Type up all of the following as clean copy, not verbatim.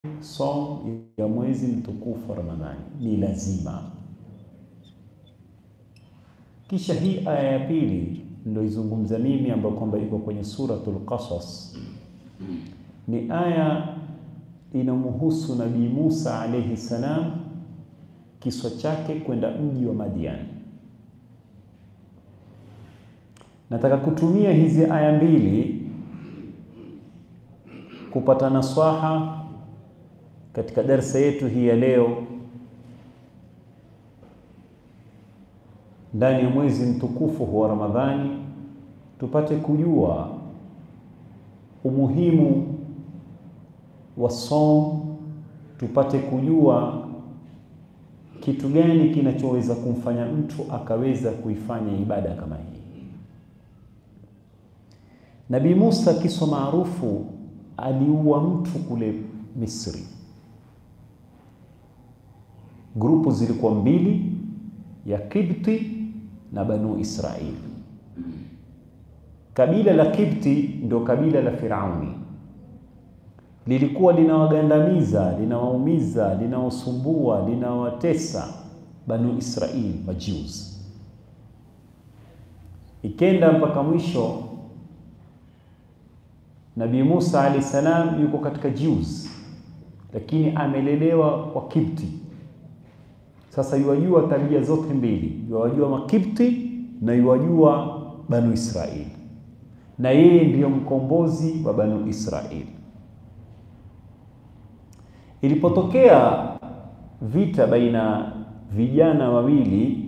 Saum ya mwezi mtukufu wa Ramadhani ni lazima. Kisha hii aya ya pili ndio izungumza mimi, ambayo kwamba iko kwenye suratul Qasas, ni aya inamhusu Nabii Musa alayhi salam, kiswa chake kwenda mji wa Madian. Nataka kutumia hizi aya mbili kupata naswaha katika darasa yetu hii ya leo ndani ya mwezi mtukufu wa Ramadhani, tupate kujua umuhimu wa saum, tupate kujua kitu gani kinachoweza kumfanya mtu akaweza kuifanya ibada kama hii. Nabii Musa, kiswa maarufu, aliua mtu kule Misri. Grupu zilikuwa mbili, ya Kibti na Banu Israili. Kabila la Kibti ndio kabila la Firauni, lilikuwa linawagandamiza, linawaumiza, linawasumbua, linawatesa Banu Israili, Majews. Ikenda mpaka mwisho Nabii Musa alayhi salam yuko katika Jews, lakini amelelewa kwa Kibti. Sasa yuwajua tabia zote mbili, yuwajua Makibti na yuwajua Banu Israili, na yeye ndiyo mkombozi wa Banu Israili. Ilipotokea vita baina vijana wawili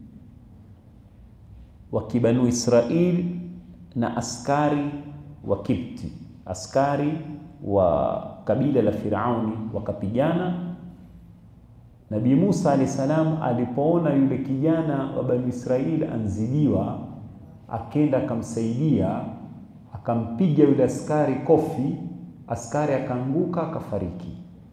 wa Kibanu Israili na askari wa Kibti, askari wa kabila la Firauni, wakapigana. Nabii Musa alayhi salam alipoona yule kijana wa Bani Israili anzidiwa, akenda akamsaidia, akampiga yule askari kofi, askari akaanguka akafariki.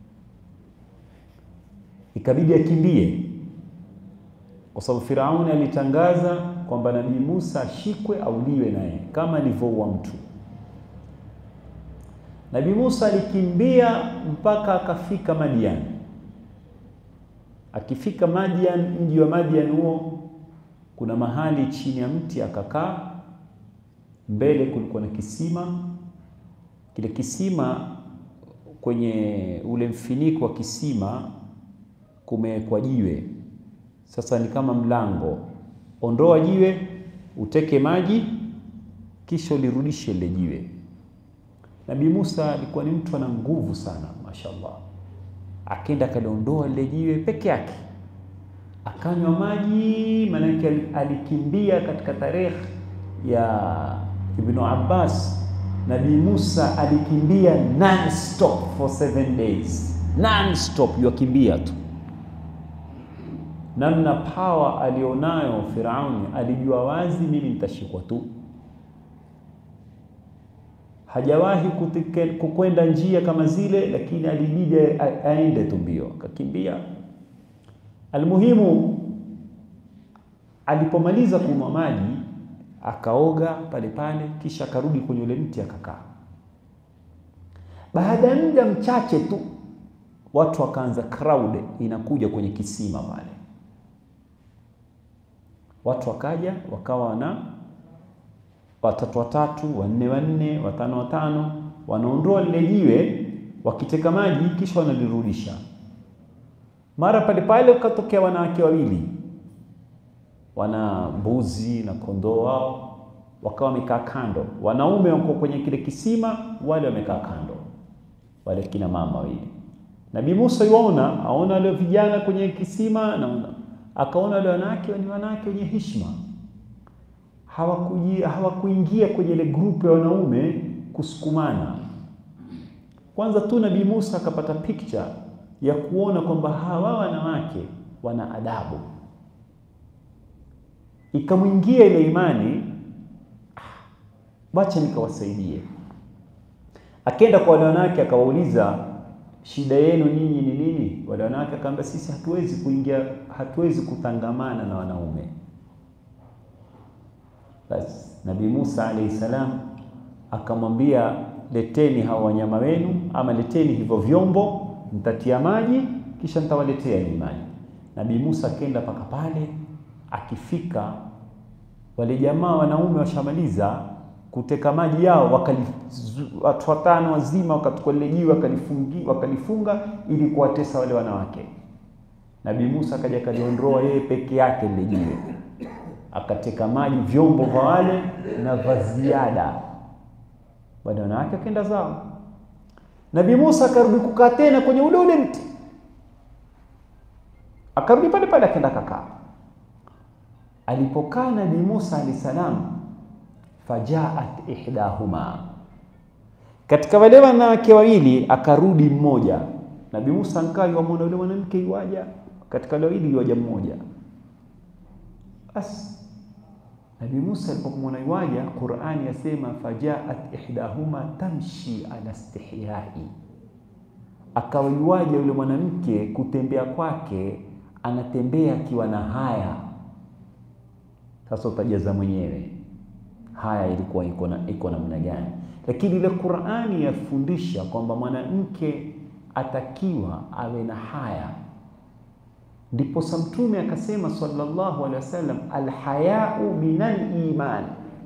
Ikabidi akimbie, kwa sababu Firauni alitangaza kwamba Nabii Musa ashikwe auliwe naye kama alivyoua mtu. Nabii Musa alikimbia mpaka akafika Madian. Akifika Madian, mji wa Madian huo, kuna mahali chini ya mti akakaa. Mbele kulikuwa na kisima. Kile kisima, kwenye ule mfiniko wa kisima kumewekwa jiwe. Sasa ni kama mlango, ondoa jiwe, uteke maji, kisha ulirudishe ile jiwe. Nabii Musa alikuwa ni mtu ana nguvu sana, mashaallah. Akenda kaliondoa lile jiwe peke yake, akanywa maji. Maana yake alikimbia. Katika tarehe ya Ibn Abbas, Nabii Musa alikimbia non-stop for 7 days, non-stop, yukimbia tu. Namna power alionayo Firauni, alijua wazi mimi nitashikwa tu. Hajawahi kukwenda njia kama zile, lakini alibidi aende tu mbio, akakimbia. Almuhimu, alipomaliza kunywa maji akaoga pale pale, kisha akarudi kwenye ule mti akakaa. Baada ya muda mchache tu, watu wakaanza, crowd inakuja kwenye kisima pale. Watu wakaja, wakawa na watatu watatu, wanne wanne, watano watano, wanaondoa lile jiwe, wakiteka maji, kisha wanalirudisha. Mara pale pale ukatokea wanawake wawili, wana mbuzi na kondoo wao, wakawa wamekaa kando. Wanaume wako kwenye kile kisima, wale wamekaa kando, wale kina mama wawili. Nabii Musa aona wale vijana kwenye kisima, na akaona wale wanawake ni wanawake wenye heshima. Hawakuingia kwenye ile grupu ya wanaume kusukumana. Kwanza tu Nabii Musa akapata picture ya kuona kwamba hawa wanawake wana adabu. Ikamwingia ile imani, wacha nikawasaidie. Akaenda kwa wale wanawake akawauliza, shida yenu nyinyi ni nini? Wale wanawake akamwambia, sisi hatuwezi kutangamana na wanaume. Basi Nabii Musa alayhi salam akamwambia, leteni hao wanyama wenu, ama leteni hivyo vyombo, nitatia maji kisha nitawaletea ile maji. Nabii Musa kenda paka pale, akifika wale jamaa wanaume washamaliza kuteka maji yao, watu watano wazima wakachukua ile jiwe wakalifunga ili kuwatesa wale wanawake. Nabii Musa akaja kaliondoa yeye peke yake ile jiwe, akateka maji vyombo vya wale na vaziada. Baada wanawake akaenda zao. Nabii Musa akarudi kukaa tena kwenye ule mti, akarudi pale pale akaenda kakaa. Alipokaa Nabii Musa alayhi salam, fajaat ihdahuma, katika wale wanawake wawili akarudi mmoja. Nabii Musa ankaa yuamwona yule mwanamke yuaja, katika wale wawili yuaja mmoja. Bas Nabii Musa alipomwona yuaja, Qur'ani yasema fajaat ihdahuma tamshi ala istihyai, akawa yuaja yule mwanamke kutembea kwake anatembea akiwa na haya. Sasa utajaza mwenyewe haya ilikuwa iko namna gani. Lakini ile Qur'ani yafundisha kwamba mwanamke atakiwa awe na haya. Ndipo Mtume akasema sallallahu alaihi wasallam, alhaya'u minal iman,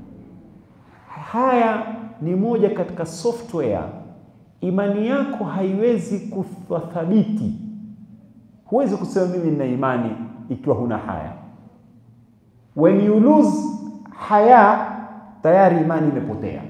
haya ni moja katika software. Imani yako haiwezi kuthabiti, huwezi kusema mimi nina imani ikiwa huna haya. When you lose haya, tayari imani imepotea.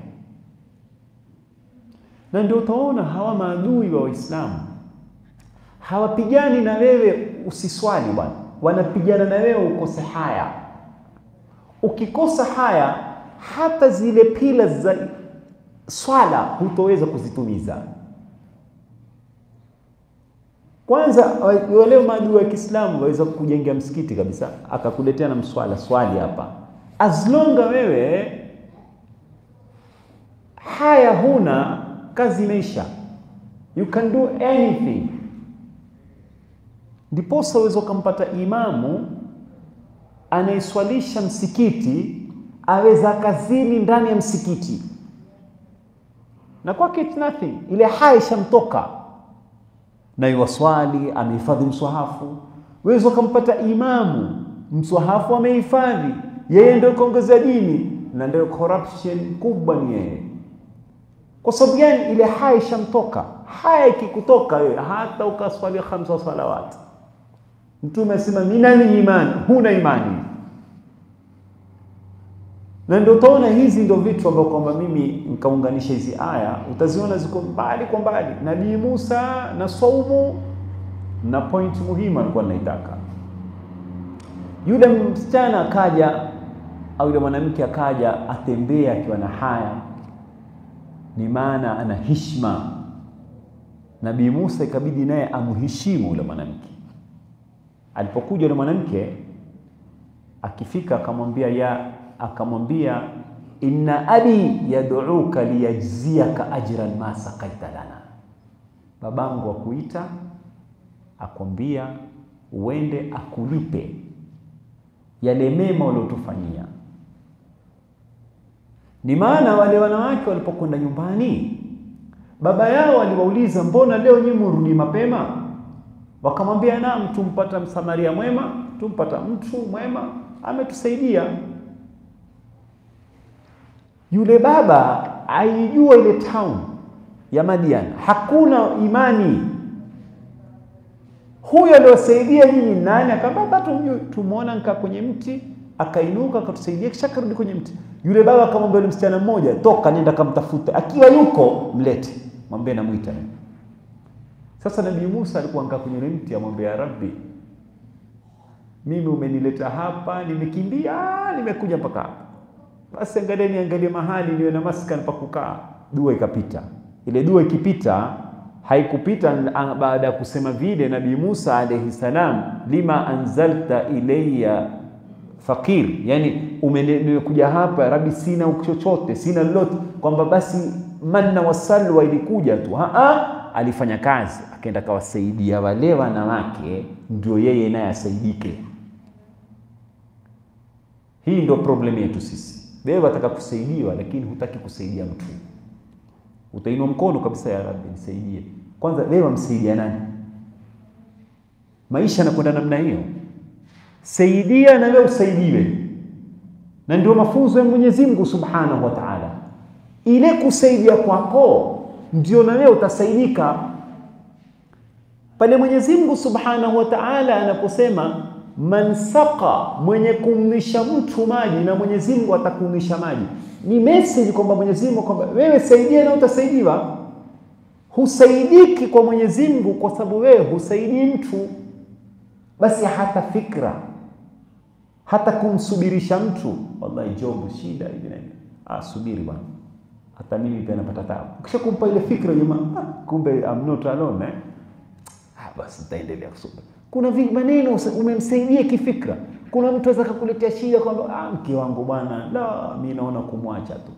Na ndio utaona hawa maadui wa Uislamu hawapigani na wewe usiswali bwana, wanapigana na wewe ukose haya. Ukikosa haya, hata zile pillars za swala hutoweza kuzitumiza. Kwanza wale maadui wa Kiislamu waweza kujengea msikiti kabisa, akakuletea na mswala, swali hapa. As long wewe haya huna, kazi imeisha. You can do anything. Ndipo saweza kumpata imamu anaiswalisha msikiti, aweza kazini ndani ya msikiti, na kwake it's nothing, ile haya ishamtoka na yuwaswali, amehifadhi mswahafu. Wewe kumpata imamu mswahafu amehifadhi, yeye ndio kuongeza dini, na ndio corruption kubwa ni yeye. Kwa sababu gani? Ile haya ishamtoka. Haya ikikutoka wewe, hata ukaswali 5 salawat, Mtume asema minal iman, huna imani. Na ndio utaona hizi ndio vitu ambavyo kwamba mimi nikaunganisha hizi aya, utaziona ziko mbali kwa mbali. Nabii Musa na saumu na point muhimu alikuwa anaitaka. Yule msichana akaja, au yule mwanamke akaja atembea akiwa na haya, ni maana ana heshima. Nabii Musa ikabidi naye amheshimu yule mwanamke. Alipokuja yule mwanamke akifika, akamwambia inna abi yad'uka liyajziyaka ajran ma saqaita lana, babangu akuita akwambia uende akulipe yale mema uliotufanyia. Ni maana wale wanawake walipokwenda nyumbani, baba yao aliwauliza, mbona leo nyinyi mrudi mapema? Wakamwambia, naam, tumpata msamaria mwema, tumpata mtu mwema ametusaidia. Yule baba aijua ile town ya Madian hakuna imani. Huyo aliyosaidia nyinyi nani? Akamwambia, tumuona nka kwenye mti, akainuka akatusaidia kisha karudi kwenye mti. Yule baba akamwambia yule msichana mmoja, toka nenda kamtafute, akiwa yuko mlete, mwambie namuita. Sasa Nabii Musa alikuwa ankaa kwenye mti, amwambia, Rabbi, mimi umenileta hapa, nimekimbia, nimekuja mpaka hapa. Basi angalie mahali niwe na maskani pa kukaa. Dua ikapita. Ile dua ikipita, haikupita baada ya kusema vile Nabii Musa alayhi salam, lima anzalta ilayya faqir, yani umekuja hapa Rabbi, sina chochote, sina lolote, kwamba basi manna wasalwa ilikuja tu. Alifanya kazi, akaenda kawasaidia wale wanawake, ndio yeye naye asaidike. Hii ndio problem yetu sisi. Wewe unataka kusaidiwa, lakini hutaki kusaidia mtu. Utainua mkono kabisa, ya Rabbi nisaidie. Kwanza wewe umsaidia nani? Maisha yanakwenda namna hiyo. Saidia na wewe usaidiwe. Na ndio mafunzo ya Mwenyezi Mungu Subhanahu wa Ta'ala. Ile kusaidia kwako ndio na wewe utasaidika. Pale Mwenyezi Mungu Subhanahu wa Ta'ala anaposema man saqa, mwenye kumlisha mtu maji na Mwenyezi Mungu atakulisha maji, ni message kwamba Mwenyezi Mungu kwamba wewe saidia na utasaidiwa. Husaidiki kwa Mwenyezi Mungu kwa sababu wewe husaidii mtu, basi hata fikra, hata kumsubirisha mtu, wallahi Job shida hivi na hivi, subiri bwana, hata mimi pia napata taabu. Kisha kumpa ile fikra jamaa, kumbe I'm not alone basi nitaendelea kusubiri. Kuna maneno umemsaidia kifikra. Kuna mtu anaweza kukuletea shida kwamba mke wangu bwana, la mimi naona kumwacha tu.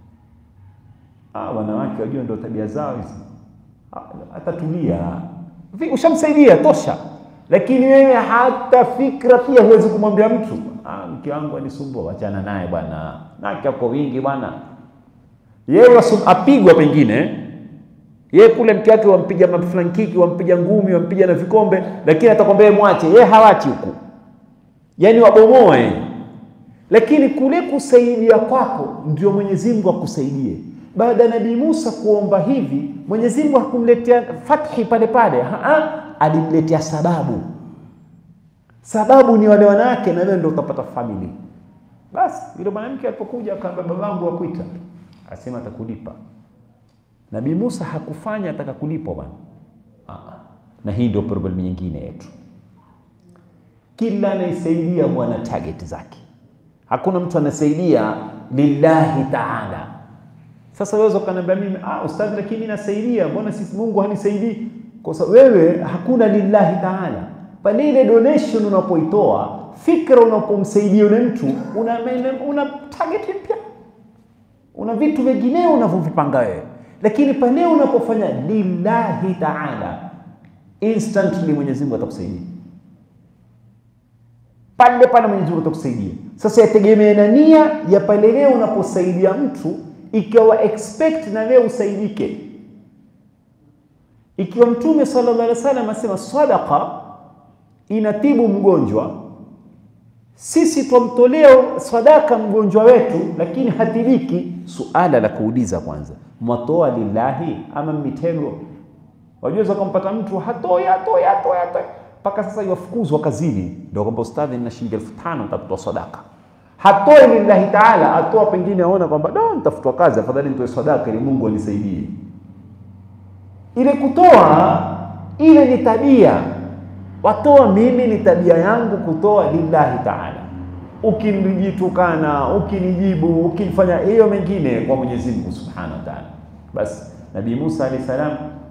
Wanawake wajua ndio tabia zao hizi. Atatulia. Ushamsaidia tosha. Lakini wewe hata fikra pia huwezi kumwambia mtu, mke wangu anisumbua, achana naye bwana. Naki yako wingi bwana. Yeye apigwa pengine. Yeye kule mke wake wampiga maflankiki, wampiga ngumi, wampiga na vikombe, lakini atakwambia mwache. Yeye hawachi huko. Yaani wabomoe. Lakini kule kusaidia kwako ndio Mwenyezi Mungu akusaidie. Baada ya Nabii Musa kuomba hivi, Mwenyezi Mungu hakumletea fathi pale pale, alimletea sababu. Sababu ni wale wanawake, na wewe ndio utapata family. Basi yule mwanamke alipokuja akamwambia babangu akuita, akasema atakulipa. Nabii Musa hakufanya ataka kulipwa bwana. Na hii ndio problem nyingine yetu. Kila anayesaidia huwa na target zake. Hakuna mtu anasaidia lillahi ta'ala. Sasa wewe ukaniambia mimi, ustadhi lakini mimi nasaidia, mbona sisi Mungu hanisaidii? Kwa sababu wewe hakuna lillahi ta'ala. Pale ile donation unapoitoa, fikra unapomsaidia yule mtu, una target mpya. Una vitu vingine unavyovipanga wewe. Lakini pale unapofanya lillahi ta'ala, instantly Mwenyezi Mungu atakusaidia. Pale Mwenyezi Mungu atakusaidia. Sasa yategemea na nia ya pale leo unaposaidia mtu, ikiwa expect na wewe usaidike. Ikiwa Mtume sallallahu alaihi wasallam asema sadaqa inatibu mgonjwa, sisi tumtolea sadaka mgonjwa wetu lakini hatibiki, suala la kuuliza kwanza, mwatoa lillahi ama mitego? Wajua kumpata mtu hatoi mpaka sasa yafukuzwa kazini, ndio kwamba ustadhi nina shilingi 1500 nitatoa sadaka. Hatoi lillahi ta'ala, atoa pengine aona kwamba nitafutwa kazi, afadhali nitoe sadaka ili Mungu anisaidie. Ile kutoa ile ni tabia. Watoa, mimi ni tabia yangu kutoa lillahi ta'ala. Ukinijitukana, ukinijibu, ukifanya hiyo mengine kwa Mwenyezi Mungu Subhanahu wa Ta'ala. Basi Nabii Musa alayhi salam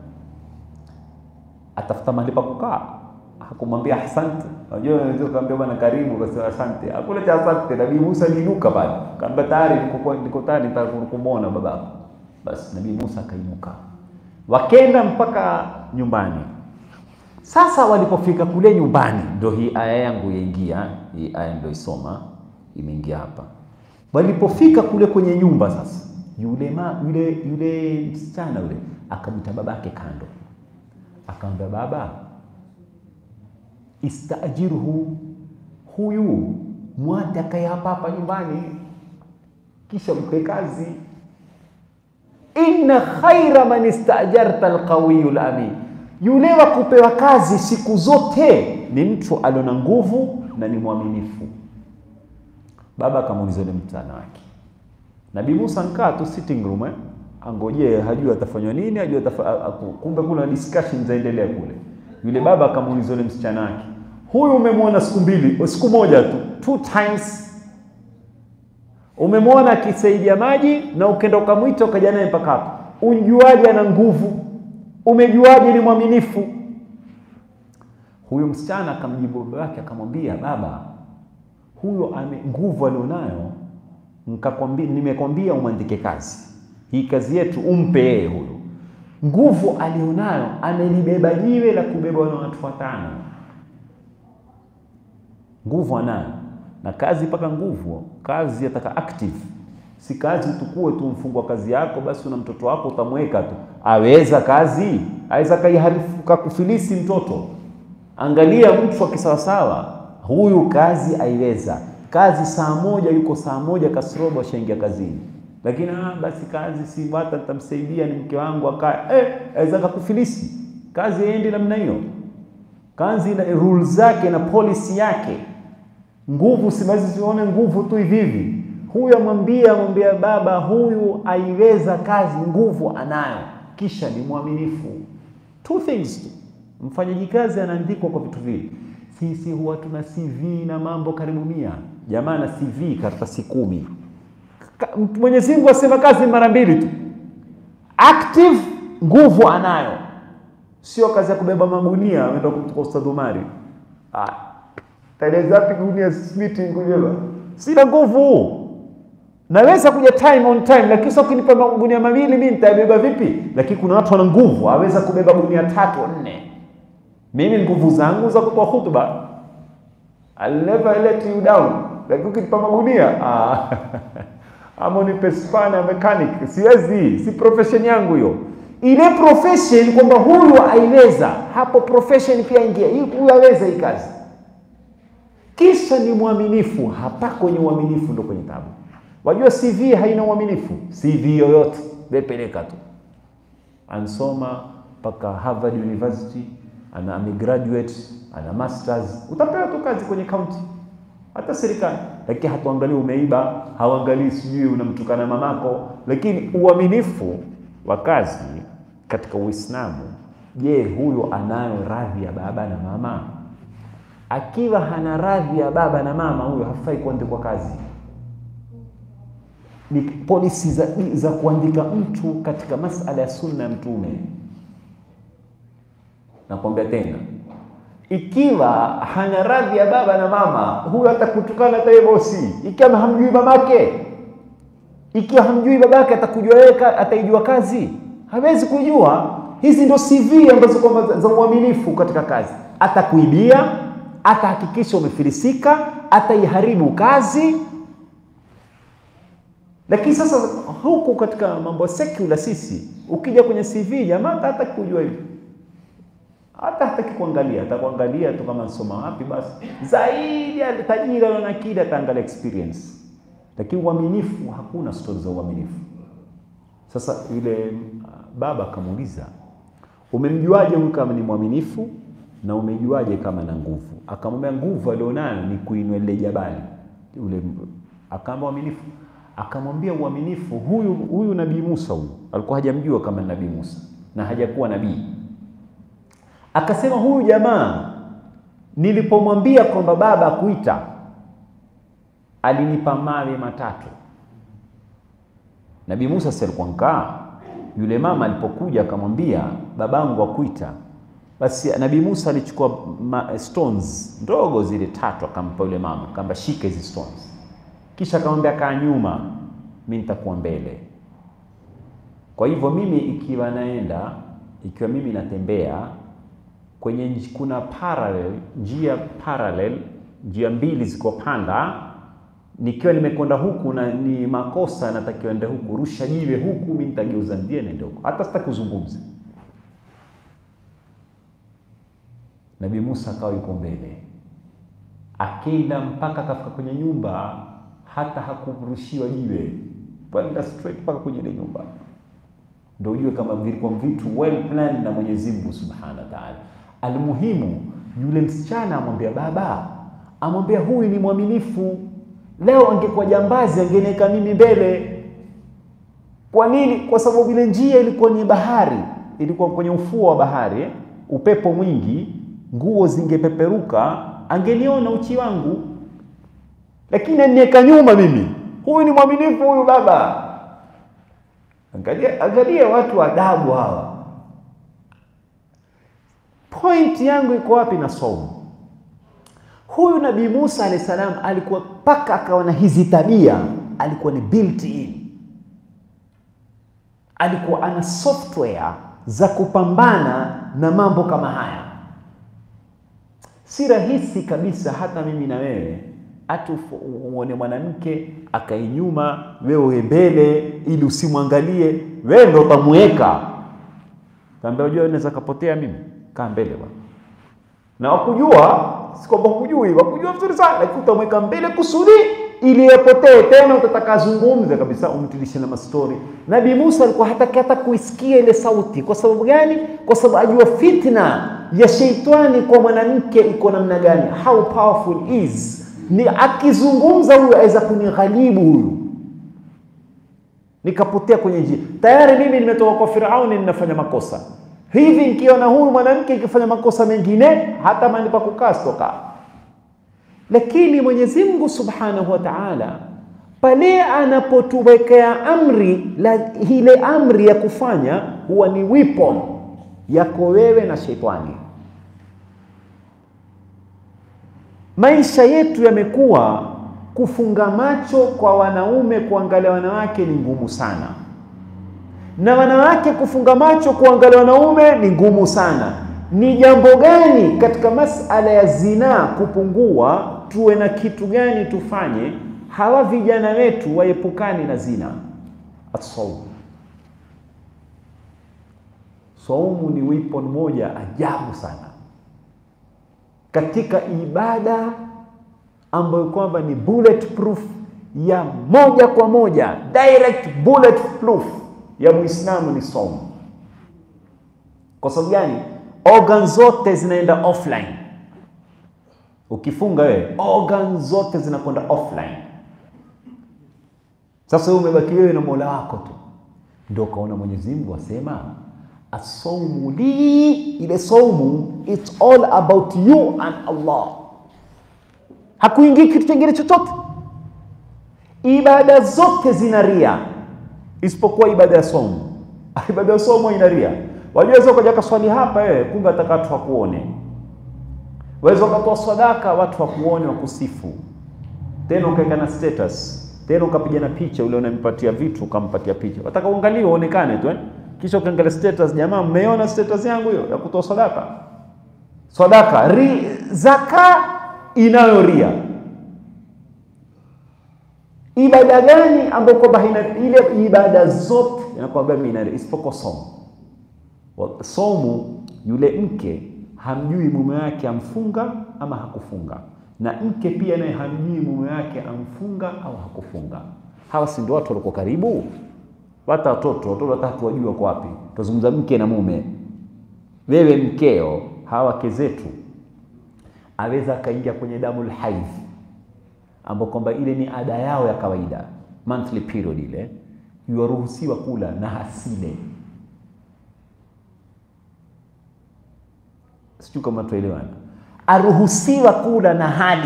atafuta mahali pa kukaa. Hakumwambia asante. Unajua unaweza kumwambia bwana karibu kwa asante. Hakuleta asante. Nabii Musa aliinuka pale. Akamwambia tayari niko tayari nitakumuona babako. Basi Nabii Musa akainuka. Wakaenda mpaka nyumbani. Sasa walipofika kule nyumbani, ndio hii aya yangu yaingia, hii aya ndio isoma imeingia hapa. Walipofika kule kwenye nyumba sasa, yule msichana yule akamwita babake kando. Akamwambia, baba, istajirhu, huyu mwate akae hapa nyumbani kisha mpe kazi. Inna khaira man istajarta alqawiyul amin. Yule wa kupewa kazi siku zote ni mtu aliona nguvu na ni mwaminifu. Baba akamuuliza yule mtana wake. Nabii Musa nkaa tu sitting room, angojee hajui atafanywa nini, hajui kumbe kuna discussion zaendelea kule. Yule baba akamuuliza yule msichana wake, huyu umemwona siku moja tu, 2 times. Umemwona akisaidia maji na ukenda ukamwita ukaja naye mpaka hapo. Unjuaje ana nguvu? Umejuaje ni mwaminifu? Huyo msichana akamjibu baba yake akamwambia, baba, huyo nguvu alionayo, nimekwambia umwandike kazi. Hii kazi yetu umpe yeye huyo. Nguvu alionayo, amelibeba jiwe la kubeba watu 5. Nguvu anayo. Na kazi paka nguvu, kazi yataka active. Si kazi utukue tu mfungwa kazi yako basi una mtoto wako utamweka tu. Aweza kazi, aweza kaiharifu kufilisi mtoto. Angalia mtu akisawasawa, huyu kazi aiweza. Kazi saa moja, yuko saa moja kasrobo ashaingia kazini. Lakini basi kazi si wata nitamsaidia, ni mke wangu akae. Aweza kukufilisi. Kazi haendi namna hiyo. Kazi ina rules zake na policy yake. Nguvu siwezi zione nguvu tu hivi. Huyu amwambia baba, huyu aiweza kazi, nguvu anayo, kisha ni mwaminifu. Two things. Mfanyaji kazi anaandikwa kwa vitu vile. Sisi huwa tuna CV na mambo karibu 100. Jamaa na CV karatasi 10. Mwenyezi Mungu asema kazi mara 2 tu. Active, nguvu anayo. Sio kazi ya kubeba magunia uenda kumtuka Ustadh Umari. Taeleza wapi gunia splitting kubeba? Sina nguvu. Naweza kuja time on time, lakini sio kunipa magunia 2 mimi nitabeba vipi? Lakini kuna watu wana nguvu, aweza kubeba gunia 3 4. Mimi nguvu zangu za kutoa hutuba. I'll never let you down. Lakini ukinipa magunia, ama ni pespana mechanic, siwezi, si profession yangu hiyo. Ile profession kwamba huyu aiweza, hapo profession pia ingia. Huyu aweza hii kazi. Kisha ni mwaminifu, hapa kwenye uaminifu ndo kwenye tabu. Wajua CV haina uaminifu. CV yoyote bepeleka tu. Ansoma paka Harvard University, ana graduate, ana masters, utapewa tu kazi kwenye county. Hata serikali. Lakini hatuangalii umeiba, hawaangalii sijui unamtukana mamako, lakini uaminifu wa kazi katika Uislamu, je, huyo anayo radhi ya baba na mama? Akiwa hana radhi ya baba na mama, huyo hafai kuandikwa kazi. Ni polisi za kuandika mtu katika masala ya sunna ya Mtume. Nakwambia tena, ikiwa hana radhi ya baba na mama, huyo atakutukana hata yeye bosi. Ikiwa hamjui mamake, ikiwa hamjui babake, atakujua yeye, ataijua kazi? Hawezi kujua. Hizi ndo CV ambazo kwamba za uaminifu katika kazi. Atakuibia, atahakikisha umefilisika, ataiharibu kazi. Lakini sasa huku katika mambo secular sisi, ukija kwenye CV jamaa hata kujua hivi. Hata hataki kuangalia, atakuangalia tu kama nsoma wapi basi. Zaidi ya tajiri na akida ataangalia experience. Lakini uaminifu, hakuna story za uaminifu. Sasa yule baba akamuuliza, umemjuaje huyu kama ni mwaminifu na umejuaje kama na nguvu? Akamwambia nguvu alionayo ni kuinua ile jabali. Yule akamwambia uaminifu. Akamwambia uaminifu, huyu Nabii Musa huyu alikuwa hajamjua kama Nabii Musa na hajakuwa nabii. Akasema huyu jamaa nilipomwambia kwamba baba akuita, alinipa mawe 3. Nabii Musa sasa alikuwa nkaa. Yule mama alipokuja akamwambia babangu akuita, basi Nabii Musa alichukua stones ndogo zile 3 akampa yule mama, akamwambia shika hizi stones. Kisha akamwambia kaa nyuma, mimi nitakuwa mbele. Kwa hivyo mimi ikiwa mimi natembea kwenye kuna njia 2 ziko panda, nikiwa nimekwenda huku na ni makosa natakiwa ende huku, rusha jiwe huku, mimi nitageuza ndiye nende huku, hata sitaki kuzungumza. Nabii Musa akawa yuko mbele, akenda mpaka kafika kwenye nyumba, hata hakurushiwa jiwe, kwenda straight mpaka kwenye ile nyumba. Ndio ujue kama vilikuwa vitu well planned na Mwenyezi Mungu Subhanahu wa Ta'ala. Almuhimu yule msichana amwambia baba, amwambia huyu ni mwaminifu. Leo angekuwa jambazi angeneka mimi mbele. Kwa nini? Kwa sababu ile njia ilikuwa ni bahari, ilikuwa kwenye ufuo wa bahari, upepo mwingi, nguo zingepeperuka, angeniona uchi wangu. Lakini ananiweka nyuma mimi. Huyu ni mwaminifu huyu baba. Angalia watu wa adabu hawa. Point yangu iko wapi na somo? Huyu Nabii Musa alayhi salam alikuwa paka akawa na hizi tabia, alikuwa ni built in. Alikuwa ana software za kupambana na mambo kama haya. Si rahisi kabisa hata mimi na wewe uone mwanamke akainyuma, wewe mbele ili usimwangalie, wewe ndio utamweka. Kaambia unajua unaweza kapotea mimi. Kaa mbele bwana. Na wakujua, si kwamba hujui, wakujua vizuri sana, lakini utamweka mbele kusudi ili yapotee tena, utataka zungumze kabisa, umtilishe na mastori. Nabii Musa alikuwa hataki hata kuisikia ile sauti. Kwa sababu gani? Kwa sababu ajua fitna ya sheitani kwa mwanamke iko namna gani, how powerful is. Ni akizungumza huyu aweza kunighalibu huyu, nikapotea kwenye njia. Tayari mimi nimetoka kwa Firauni, ninafanya makosa. Hivi nikiona huyu mwanamke ikifanya makosa mengine, hata mahali pa kukaa sitoka. Lakini Mwenyezi Mungu Subhanahu wa Ta'ala pale anapotuwekea amri, ile amri ya kufanya huwa ni weapon yako wewe na shetani. Maisha yetu yamekuwa kufunga macho kwa wanaume kuangalia wanawake ni ngumu sana, na wanawake kufunga macho kuangalia wanaume ni ngumu sana. Ni jambo gani katika masala ya zina kupungua? Tuwe na kitu gani tufanye hawa vijana wetu waepukane na zina? As-sawm. Saumu ni weapon moja ajabu sana katika ibada ambayo kwamba ni bulletproof ya moja kwa moja, direct bulletproof ya Muislamu ni saumu. Kwa sababu gani? Organ zote zinaenda offline. Ukifunga wewe, organ zote zinakwenda offline. Sasa wewe umebaki wewe na Mola wako tu. Ndio kaona Mwenyezi Mungu asema as-sawmu li, ile saumu it's all about you and Allah. Hakuingii kitu kingine chochote. Ibada zote zina ria isipokuwa ibada ya saumu. Ibada ya saumu ina ria. Wajua ukaja kaswali hapa wewe, kumbe ataka watu wakuone. Waweza ukatoa sadaka watu wakuone, wakusifu. Tena ukaweka na status. Tena ukapiga na picha, ule unampatia vitu ukampatia picha. Wataka uangalie uonekane tu Kisha ukaangalia status, jamaa mmeona status yangu hiyo ya kutoa sadaka? Sadaka, zaka inayo ria. Ibada gani ambayo kwa bahina ile ibada zote inakwambia mimi ina isipokuwa somo. Somo, yule mke hamjui mume wake amfunga ama hakufunga, na mke pia naye hamjui mume wake amfunga au hakufunga. Hawa si ndio watu walikuwa karibu? Watoto watatu wajua kwa wapi? Tuzungumza mke na mume. Wewe mkeo, hawa wake zetu aweza kaingia kwenye damul haidh, ambapo kwamba ile ni ada yao ya kawaida, monthly period ile, yuruhusiwa kula na hasile. Sio kama tuelewana. Aruhusiwa kula na hali.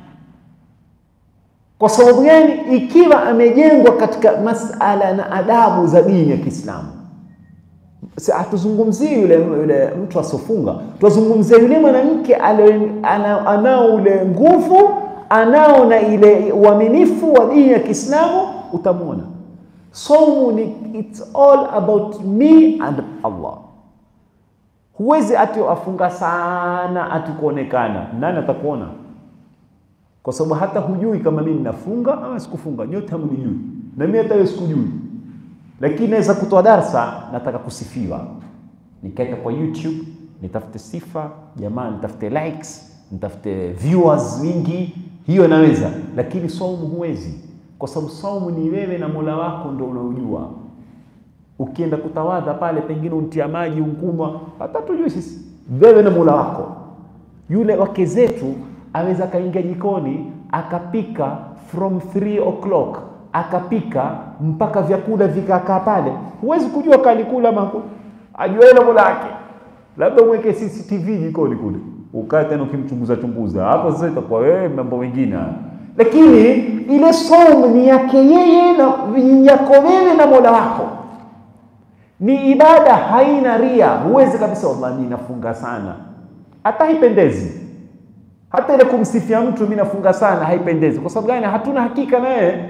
Kwa sababu gani? Ikiwa amejengwa katika masala na adabu za dini ya Kiislamu. Hatuzungumzii yule mtu asofunga, tuzungumzie yule mwanamke anao ule nguvu, anao na ile uaminifu wa dini ya Kiislamu. Utamwona saumu ni it's all about me and Allah. Huwezi ati afunga sana ati kuonekana. Nani atakuona? Kwa sababu hata hujui kama mimi nafunga ama sikufunga. Nyote hamnijui. Na mimi hata wewe sikujui. Lakini naweza kutoa darasa, nataka kusifiwa. Nikaeka kwa YouTube, nitafute sifa, jamaa nitafute likes, nitafute viewers wingi, hiyo naweza. Lakini saumu huwezi. Kwa sababu saumu ni wewe na Mola wako ndio unaojua. Ukienda kutawadha pale pengine untia maji unkunywa, hata tujui sisi. Wewe na Mola wako. Yule wake zetu aweza kaingia jikoni akapika from 3 o'clock, akapika mpaka vyakula vikakaa pale. Huwezi kujua kalikula makula. Ajua ile Mola wake. Labda uweke CCTV jikoni kule. Ukae tena ukimchunguza. Hapo sasa itakuwa wewe mambo mengine. Lakini ile saumu ni yake yeye na yako wewe na Mola wako. Ni ibada haina ria. Huwezi kabisa wallahi mimi nafunga sana. Hata haipendezi. Hata ile kumsifia mtu mimi nafunga sana haipendezi. Kwa sababu gani? Hatuna hakika naye.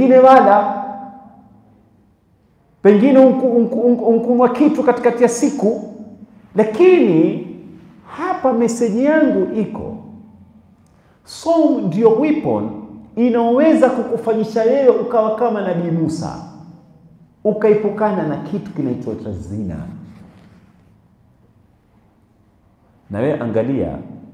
Pengine unkunwa kitu katikati ya siku. Lakini hapa meseji yangu iko. Saumu ndio weapon inaweza kukufanyisha wewe ukawa kama Nabii Musa. Ukaipukana na kitu kinaitwa zina. Na wewe angalia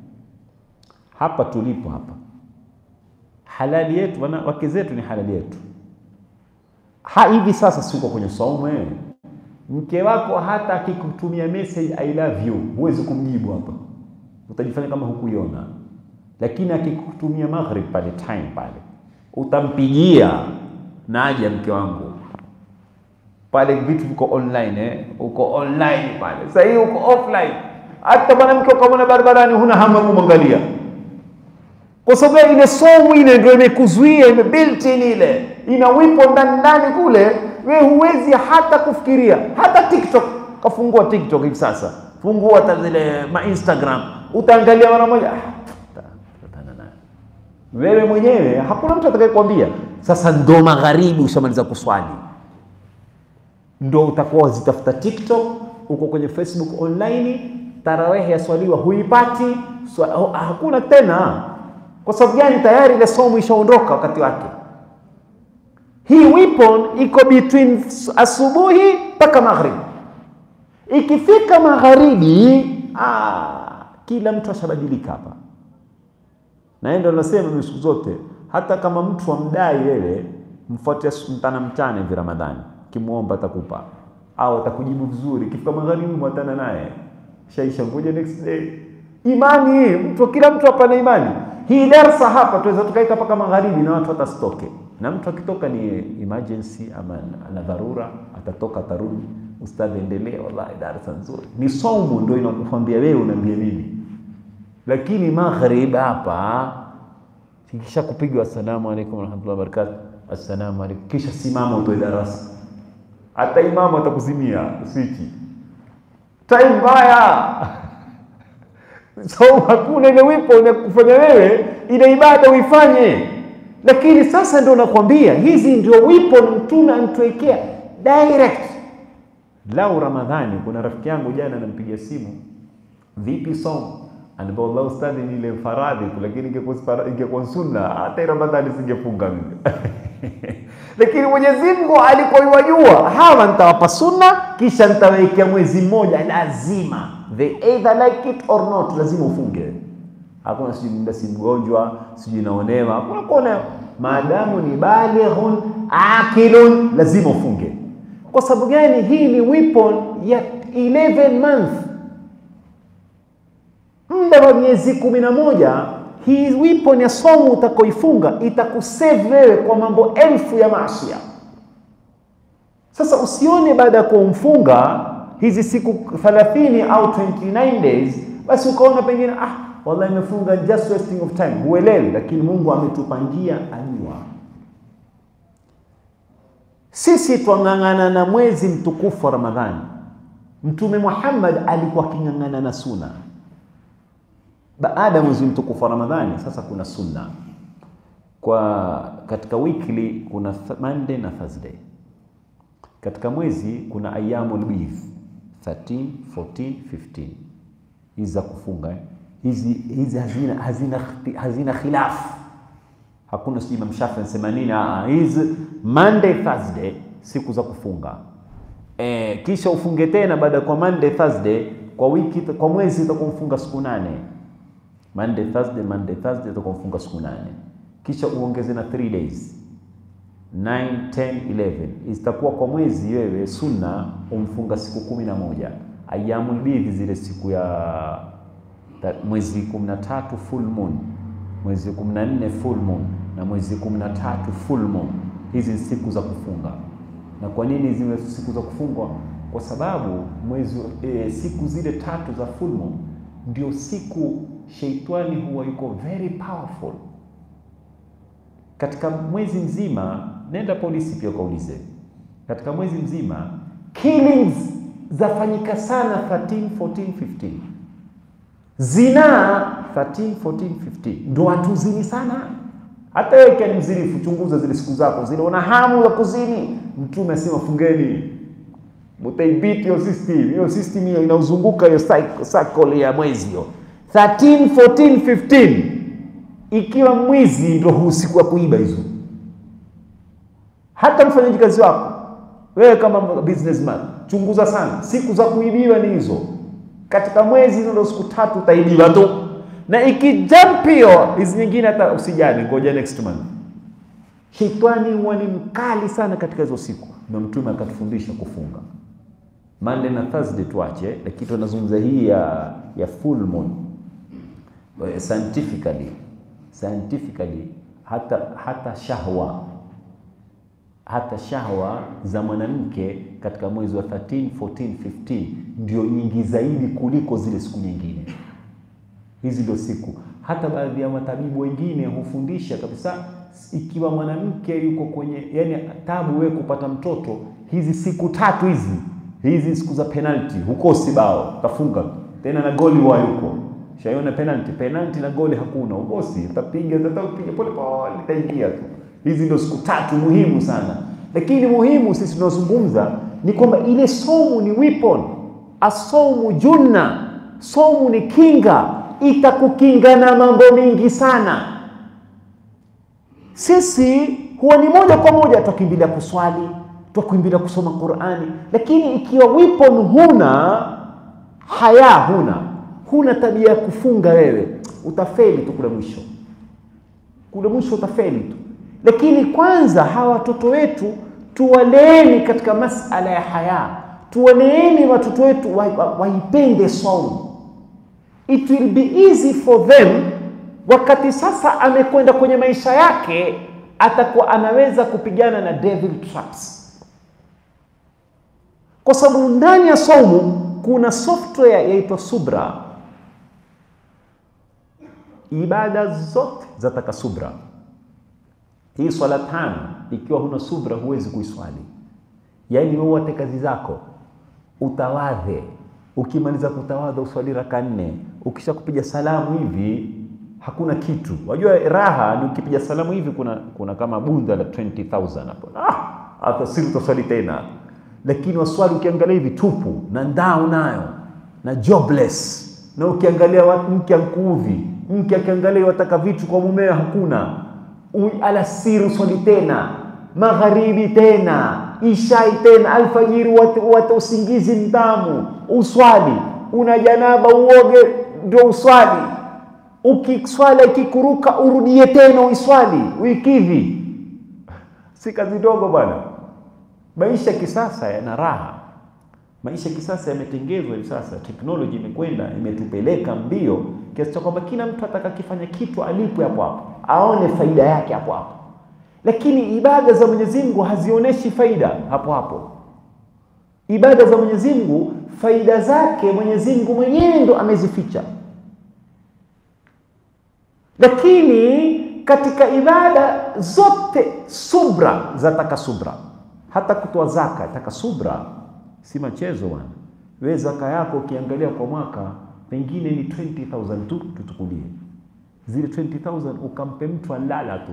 hapa tulipo hapa, halali yetu, wake zetu ni halali yetu. Hivi sasa siko kwenye saumu wewe. Mke wako hata akikutumia message I love you, huwezi kumjibu hapa. Utajifanya kama hukuiona. Lakini akikutumia maghrib pale time pale, utampigia naja mke wangu. Pale vitu viko online uko online pale. Sasa hiyo uko offline. Hata mwanamke ukamwona barabarani huna hamu ya kumwangalia. Kwa sababu ile somu ile ndio imekuzuia, imebuilt in ile. Inawipo ndani kule, wewe huwezi hata kufikiria. Hata TikTok, kafungua TikTok hivi sasa. Fungua hata zile Instagram, utaangalia mara moja. Wewe mwenyewe hakuna mtu atakayekwambia. Sasa ndo magharibi ushamaliza kuswali, ndo utakuwa zitafuta TikTok, uko kwenye Facebook online, tarawih yaswaliwa huipati, hakuna tena. Kwa sababu gani? Tayari ile somo ishaondoka wakati wake. Hii weapon iko between asubuhi mpaka maghrib. Ikifika magharibi, kila mtu ashabadilika hapa. Na ndio nasema siku zote, hata kama mtu amdai wewe, mfuatie mchana hivi Ramadhani, kimuomba atakupa au atakujibu vizuri. Ikifika magharibi mwatana naye, shaisha ngoja next day. Imani mtu, kila mtu hapa na imani. Hii darasa hapa tuweza tukaita paka magharibi na watu watastoke. Na mtu akitoka ni emergency ama ana dharura, atatoka atarudi. Ustadhi endelea, wallahi darasa nzuri. Ni somo ndio inakukwambia wewe unaambia nini. Lakini maghrib hapa kisha kupigwa assalamu alaykum wa rahmatullahi wa barakatuh, assalamu alaykum, kisha simama utoe darasa. Hata imamu atakuzimia switch. Time mbaya. So hakuna ile wipo inakufanya wewe ile ibada uifanye. Lakini sasa ndio nakwambia hizi ndio wipo mtume anatuwekea direct. Lau Ramadhani, kuna rafiki yangu jana anampigia simu, vipi somo? Anambia Allah ustadhi ni ile faradhi, lakini ingekuwa sunna hata Ramadhani singefunga mimi. Lakini Mwenyezi Mungu alikuwa yajua hawa nitawapa sunna kisha nitawekea mwezi mmoja lazima. They either like it or not, lazima ufunge. Hakuna sijui muda si mgonjwa, sijui naonewa, hakuna kuonewa. Maadamu ni balighun akilun, lazima ufunge. Kwa sababu gani? Hii ni weapon ya 11 month. Muda wa miezi 11, hii weapon ya somo utakoifunga itakusave wewe kwa mambo elfu ya maasi. Sasa usione baada ya kumfunga hizi siku 30 au 29 days basi ukaona pengine wallahi nimefunga just wasting of time. Huelewi, lakini Mungu ametupangia ajua. Sisi twangangana na mwezi mtukufu wa Ramadhani. Mtume Muhammad alikuwa kingangana na sunna. Baada ya mwezi mtukufu wa Ramadhani sasa kuna sunna. Katika weekly kuna Monday na Thursday. Katika mwezi kuna ayyamul bidh 13, 14, 15. Hizi za kufunga hizi hazina khilaf. Hakuna si Imam Shafi'i anasema nini, hizi Monday Thursday siku za kufunga. Kisha ufunge tena baada kwa Monday Thursday kwa wiki, kwa mwezi utakumfunga siku 8. Monday Thursday utakumfunga siku 8. Kisha uongeze na 3 days. 9, 10, 11. Itakuwa kwa mwezi wewe sunna umfunga siku 11. Ayyamul bidh zile siku ya mwezi 13 full moon, mwezi 14 full moon na mwezi 13 full moon. Hizi siku za kufunga. Na kwa nini ziwe siku za kufungwa? Kwa sababu siku zile 3 za full moon ndio siku sheitani huwa yuko very powerful. Katika mwezi mzima, nenda polisi pia kaulize. Katika mwezi mzima killings zafanyika sana 13, 14, 15. Zina 13, 14, 15. Ndio watu zini sana. Hata wewe kani mzinifu, chunguza zile siku zako zile una hamu ya kuzini. Mtume asema fungeni. Mutaibiti hiyo system hiyo inauzunguka hiyo cycle ya mwezi hiyo. 13, 14, 15. Ikiwa mwezi ndio usiku wa kuiba hizo. Hata mfanyaji kazi wako wewe kama businessman, chunguza sana siku za kuibiwa ni hizo. Katika mwezi ndio siku 3 utaibiwa tu. Na ikijump hiyo, hizi nyingine hata usijali, ngoja next month. Shetani huwa ni mkali sana katika hizo siku. Na Mtume akatufundisha kufunga Monday na Thursday tuache, lakini tunazungumza hii ya full moon. Scientifically hata shahwa za mwanamke katika mwezi wa 13, 14, 15 ndio nyingi zaidi kuliko zile siku nyingine. Hizi ndio siku. Hata baadhi ya matabibu wengine hufundisha kabisa, ikiwa mwanamke yuko kwenye tabu wewe kupata mtoto, hizi siku 3 hizi siku za penalty, hukosi bao, tafunga tena na goli wa yuko. Shaiona penalty na goli hakuna, ukosi, utapiga pole pole itaingia tu. Hizi ndio siku 3 muhimu sana. Lakini muhimu sisi tunazungumza ni kwamba ile somu ni weapon, asomu junna, somu ni kinga, itakukinga na mambo mengi sana. Sisi huwa ni moja kwa moja tukimbilia kuswali, tukimbilia kusoma Qur'ani, lakini ikiwa weapon huna, haya huna tabia ya kufunga, wewe utafeli tu kule mwisho utafeli tu. Lakini kwanza hawa watoto wetu tuwaleeni katika masala ya haya, tuwaleeni watoto wetu waipende saumu. It will be easy for them. Wakati sasa amekwenda kwenye maisha yake, atakuwa anaweza kupigana na devil traps, kwa sababu ndani ya saumu kuna software yaitwa subra. Ibada zote zataka subra. Hii swala 5 ikiwa huna subra huwezi kuiswali. Yaani wewe wate kazi zako, utawadhe, ukimaliza kutawadha uswali raka 4, ukisha kupiga salamu hivi hakuna kitu. Wajua raha ni ukipiga salamu hivi kuna kama bunda la 20,000 hapo. Hata siri utaswali tena. Lakini waswali ukiangalia hivi tupu, na ndao nayo, na jobless. Na ukiangalia watu mke ankuudhi, mke akiangalia wataka vitu kwa mumewe hakuna. Alasiri uswali tena, magharibi tena, ishai tena, alfajiri watu usingizi mtamu, uswali, una janaba uoge ndio uswali. Ukiswali ikikuruka urudie tena uiswali, uikidhi. Si kazi ndogo bwana. Maisha kisasa yana raha. Maisha kisasa yametengezwa hivi sasa, teknoloji imekwenda imetupeleka mbio kiasi cha kwamba kila mtu atakakifanya kitu alipwe hapo, aone faida yake hapo. Lakini ibada za Mwenyezi Mungu hazionyeshi faida hapo. Ibada za Mwenyezi Mungu, faida zake Mwenyezi Mungu mwenyewe ndo amezificha. Lakini katika ibada zote subra zataka subra. Hata kutoa zaka taka subra, si machezo bwana. Wewe zaka yako ukiangalia kwa mwaka pengine ni 20,000 tu, tutukulie. Zile 20,000 ukampe mtu alala tu.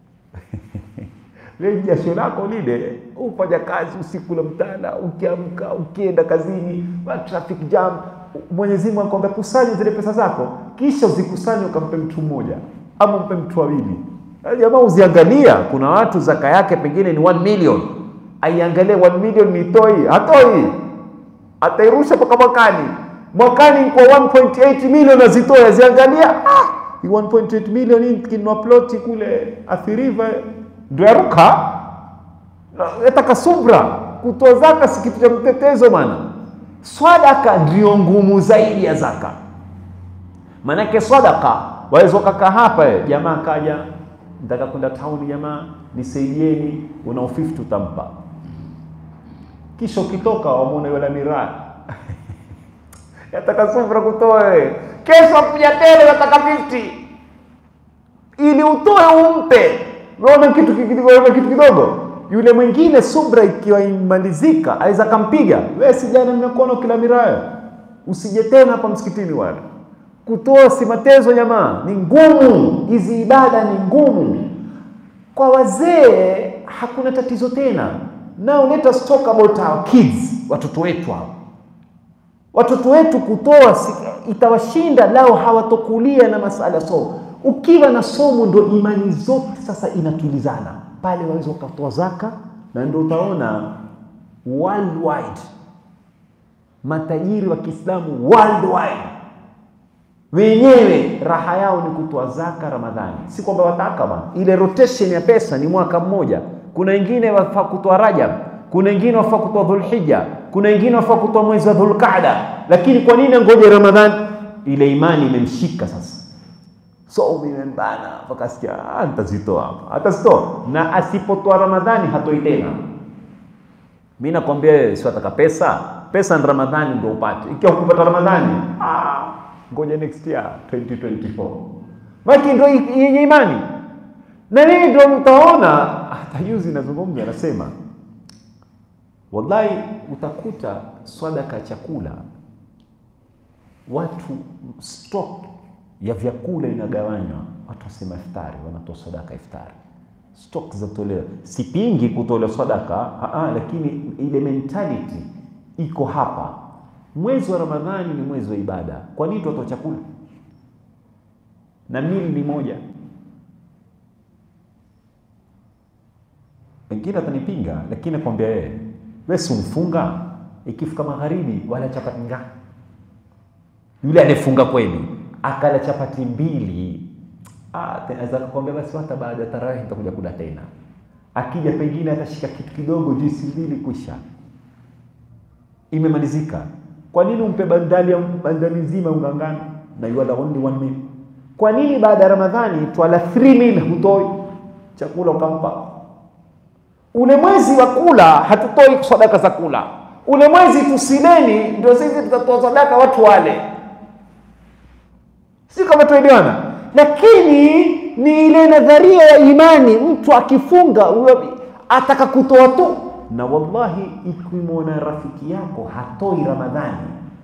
Leo jasho lako lile, ufanya kazi usiku na mchana, ukiamka, ukienda kazini, traffic jam, Mwenyezi Mungu anakuambia kusanya zile pesa zako, kisha uzikusanye ukampe mtu mmoja ama mpe mtu wawili. Jamaa uziangalia, kuna watu zaka yake pengine ni 1 million. Aiangalie 1 million nitoi, hatoi. Atairusha mpaka mwakani kwa 1.8 million azitoa, aziangalia, 1.8 million hii kinwa ploti kule Athiriva ndio yaruka. Yataka subra. Kutoa zaka si kitu cha mtetezo maana. Sadaka ndio ngumu zaidi ya zaka. Manake sadaka waweza kaka hapa, jamaa kaja, nataka kwenda town jamaa, nisaidieni, una 50 utampa. Kisha ukitoka wamuone wala miraa. Yataka subra kutoa wewe. Kesho kuja tele yataka 50. Ili utoe umpe. Unaona kitu kidogo. Yule mwingine subra ikiwa imalizika, aweza kampiga. Wewe sijana nimekuona kila mirayo. Usije tena hapa msikitini wala. Kutoa si matezo jamaa, ni ngumu. Hizi ibada ni ngumu. Kwa wazee hakuna tatizo tena. Now let us talk about our kids, watoto wetu hao. Watoto wetu kutoa itawashinda lao hawatokulia na masala somo. Ukiwa na somo ndio imani zote sasa inatulizana. Pale waweza ukatoa zaka na ndio utaona worldwide matajiri wa Kiislamu worldwide wenyewe raha yao ni kutoa zaka Ramadhani. Si kwamba wataka bwana, ile rotation ya pesa ni mwaka mmoja. Kuna wengine wafaa kutoa Rajab, kuna wengine wafaa kutoa Dhulhijja, kuna wengine wafaa kutoa mwezi wa Dhulqaada. Lakini kwa nini ngoje Ramadhani? Ile imani imemshika sasa. So imembana wakasikia nitazitoa hapa, atazitoa. Na asipotoa Ramadhani hatoi tena. Mimi nakwambia wewe, si wataka pesa ni Ramadhani ndio upate. Ikiwa ukipata Ramadhani, ngoja next year 2024. Maki ndio yenye imani. Na nini ndio mtaona hata juzi nazungumza, anasema wallahi utakuta sadaka chakula, watu stock ya vyakula inagawanywa, watu wasema iftari, wanatoa sadaka iftari, stock za tolewa. Sipingi kutolewa sadaka, lakini ile mentality iko hapa. Mwezi wa Ramadhani ni mwezi wa ibada. Kwa nini tutoa chakula? Na mili ni moja. Wengine atanipinga, lakini nakwambia wewe si mfunga, ikifika magharibi wala chapati ngapi? Yule alifunga kweli akala chapati 2, anaweza kukwambia basi hata baada ya tarawih nitakuja kula tena. Akija pengine atashika kitu kidogo, juisi 2 kwisha. Imemalizika. Kwa nini umpe bandali nzima ungangana na you are only 1 meal? Kwa nini baada ya Ramadhani twala 3 meal hutoi chakula ukampa? Ule mwezi wa kula hatutoi sadaka za kula. Ule mwezi tusileni ndio sisi tutatoa sadaka watu wale. Si kama tuelewana. Lakini ni ile nadharia ya imani, mtu akifunga ataka kutoa tu. Na wallahi ikimwona rafiki yako hatoi Ramadhani,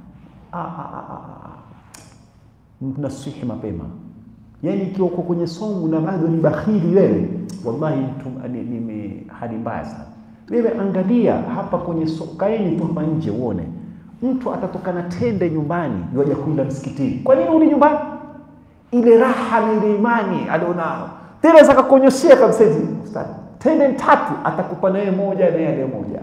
nasihi mapema. Yani ikiwa uko kwenye somo na bado ni bakhili wewe, wallahi mtu ni hali mbaya sana. Wewe angalia hapa kwenye kaeni tu hapa nje uone. Mtu atatoka na tende nyumbani yaje kula msikitini. Kwa nini uli nyumbani? Ile raha na ile imani alionao. Tena zakakonyoshia kabisa hizi ustadi. Tende 3 atakupa naye moja na yale moja.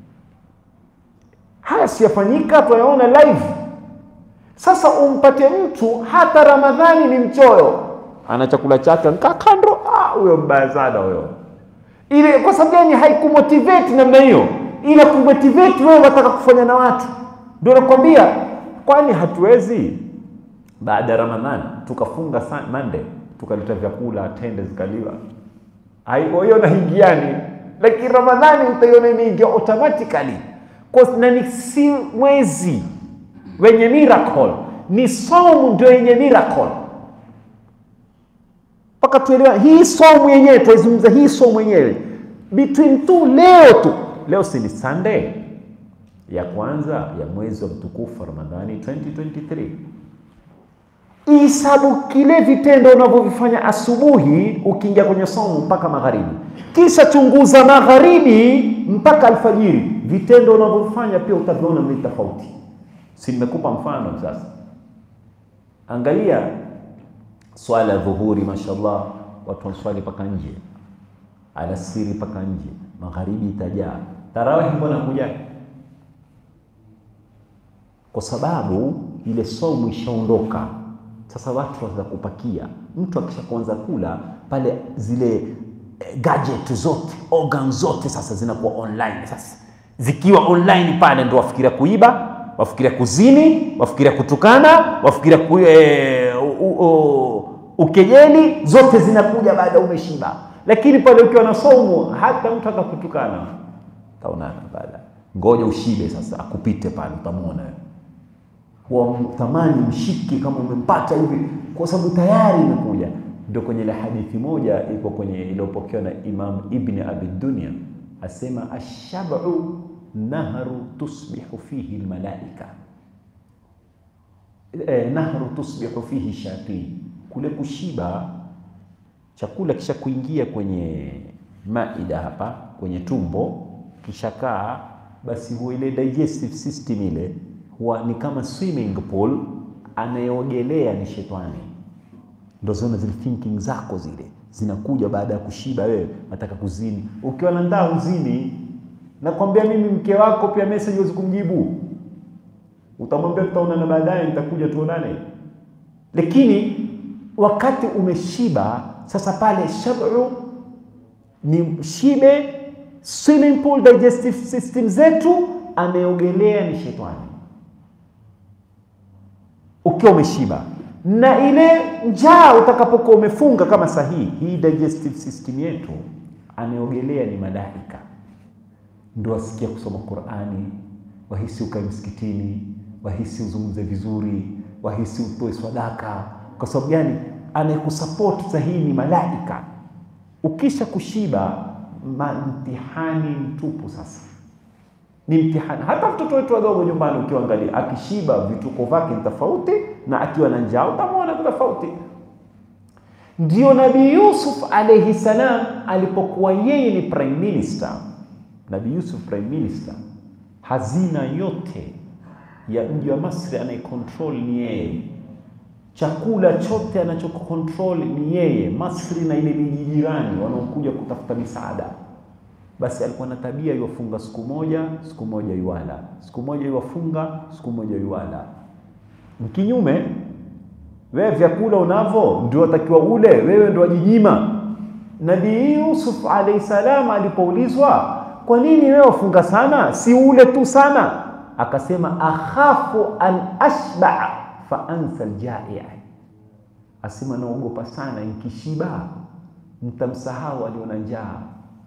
Haya siyafanyika tuyaona live. Sasa umpate mtu hata Ramadhani ni mchoyo, ana chakula chake kando, huyo mbaya sana huyo. Ile kwa sababu gani haikumotivate namna hiyo? Ile kumotivate wewe wataka kufanya na watu. Ndio nakwambia, kwani hatuwezi baada ya Ramadhani tukafunga Monday tukaleta vyakula tende zikaliwa? Hiyo na hingiani. Lakini Ramadhani utaiona imeingia automatically. Kwa nani? Si mwezi wenye miracle, ni somu ndio yenye miracle. Paka tuelewa hii somu yenyewe, tuizungumza hii somu yenyewe between leo si Sunday ya kwanza ya mwezi wa mtukufu Ramadhani 2023. Isabu kile vitendo unavyovifanya asubuhi ukiingia kwenye somu mpaka magharibi, kisha chunguza magharibi mpaka alfajiri, vitendo unavyofanya pia utaviona ni tofauti. Si nimekupa mfano sasa. Angalia swala dhuhuri, mashallah watu waswali paka nje, alasiri paka nje, magharibi itajaa. Tarawih mbona kuja? Kwa sababu ile somu ishaondoka. Sasa watu waanza kupakia. Mtu akishaanza kula pale, zile gadget zote, organ zote sasa zinakuwa online. Sasa zikiwa online pale ndio wafikiria kuiba, wafikiria kuzini, wafikiria kutukana, wafikiria ukejeli, zote zinakuja baada umeshiba. Lakini pale ukiwa na somo, hata mtu akakutukana taonana baada. Ngoja ushibe sasa akupite pale, utamuona kwa tamani mshiki kama umempata hivi, kwa sababu tayari imekuja. Ndio kwenye ile hadithi moja iko kwenye iliyopokewa na Imam Ibn Abi Dunya, asema ash-shab'u nahru tusbihu fihi almalaika, nahru tusbihu fihi shayatin. Kule kushiba, chakula kisha kuingia kwenye maida hapa kwenye tumbo, kisha kaa, basi huwa ile digestive system ile huwa ni kama swimming pool, anayeogelea ni shetani. Ndio zile thinking zako zile zinakuja baada ya kushiba. Wewe unataka kuzini, ukiwa na ndaa uzini. Nakwambia mimi, mke wako pia message usikumjibu, utamwambia tutaonana baadaye, nitakuja tuonane. Lakini wakati umeshiba sasa, pale shabu ni shibe, swimming pool, digestive system zetu, ameogelea ni shetani. Ukiwa umeshiba na ile njaa utakapokuwa umefunga kama sahihi, hii digestive system yetu ameogelea ni malaika. Ndio asikia kusoma Qur'ani, wahisi ukae msikitini, wahisi uzungumze vizuri, wahisi utoe sadaka. Kwa sababu gani? Anayekusupport sahihi ni malaika. Ukisha kushiba, mtihani mtupu sasa. Ni mtihani. Hata mtoto wetu wadogo nyumbani ukiangalia, akishiba vituko vyake ni tofauti na akiwa na njaa utamwona tofauti. Ndio Nabii Yusuf alayhi salam alipokuwa yeye ni prime minister. Nabii Yusuf prime minister, hazina yote ya mji wa Misri anayecontrol ni yeye. Chakula chote anachokontrol ni yeye. Misri na ile miji jirani wanaokuja kutafuta misaada, basi alikuwa na tabia yuwafunga siku moja yuwala, siku moja yuwafunga, siku moja yuwala. Mkinyume, wewe vyakula unavyo ndio watakiwa ule, wewe ndio wajinyima. Nabii Yusuf alayhi salam alipoulizwa, kwa nini wewe ufunga sana, si ule tu sana? Akasema, akhafu an ashba fa ansa aljai'. Asema naogopa sana nikishiba mtamsahau aliona njaa.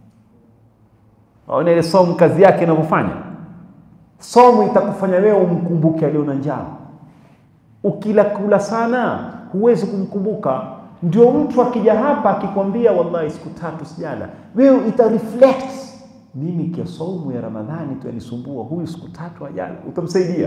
Aone ile somo kazi yake inavyofanya. Somo itakufanya wewe umkumbuke aliona njaa. Ukila kula sana huwezi kumkumbuka. Ndio mtu akija hapa akikwambia wallahi siku 3 sijala, wewe ita reflect, mimi kia saumu ya Ramadhani tu alisumbua, huyu siku 3 hajala, utamsaidia.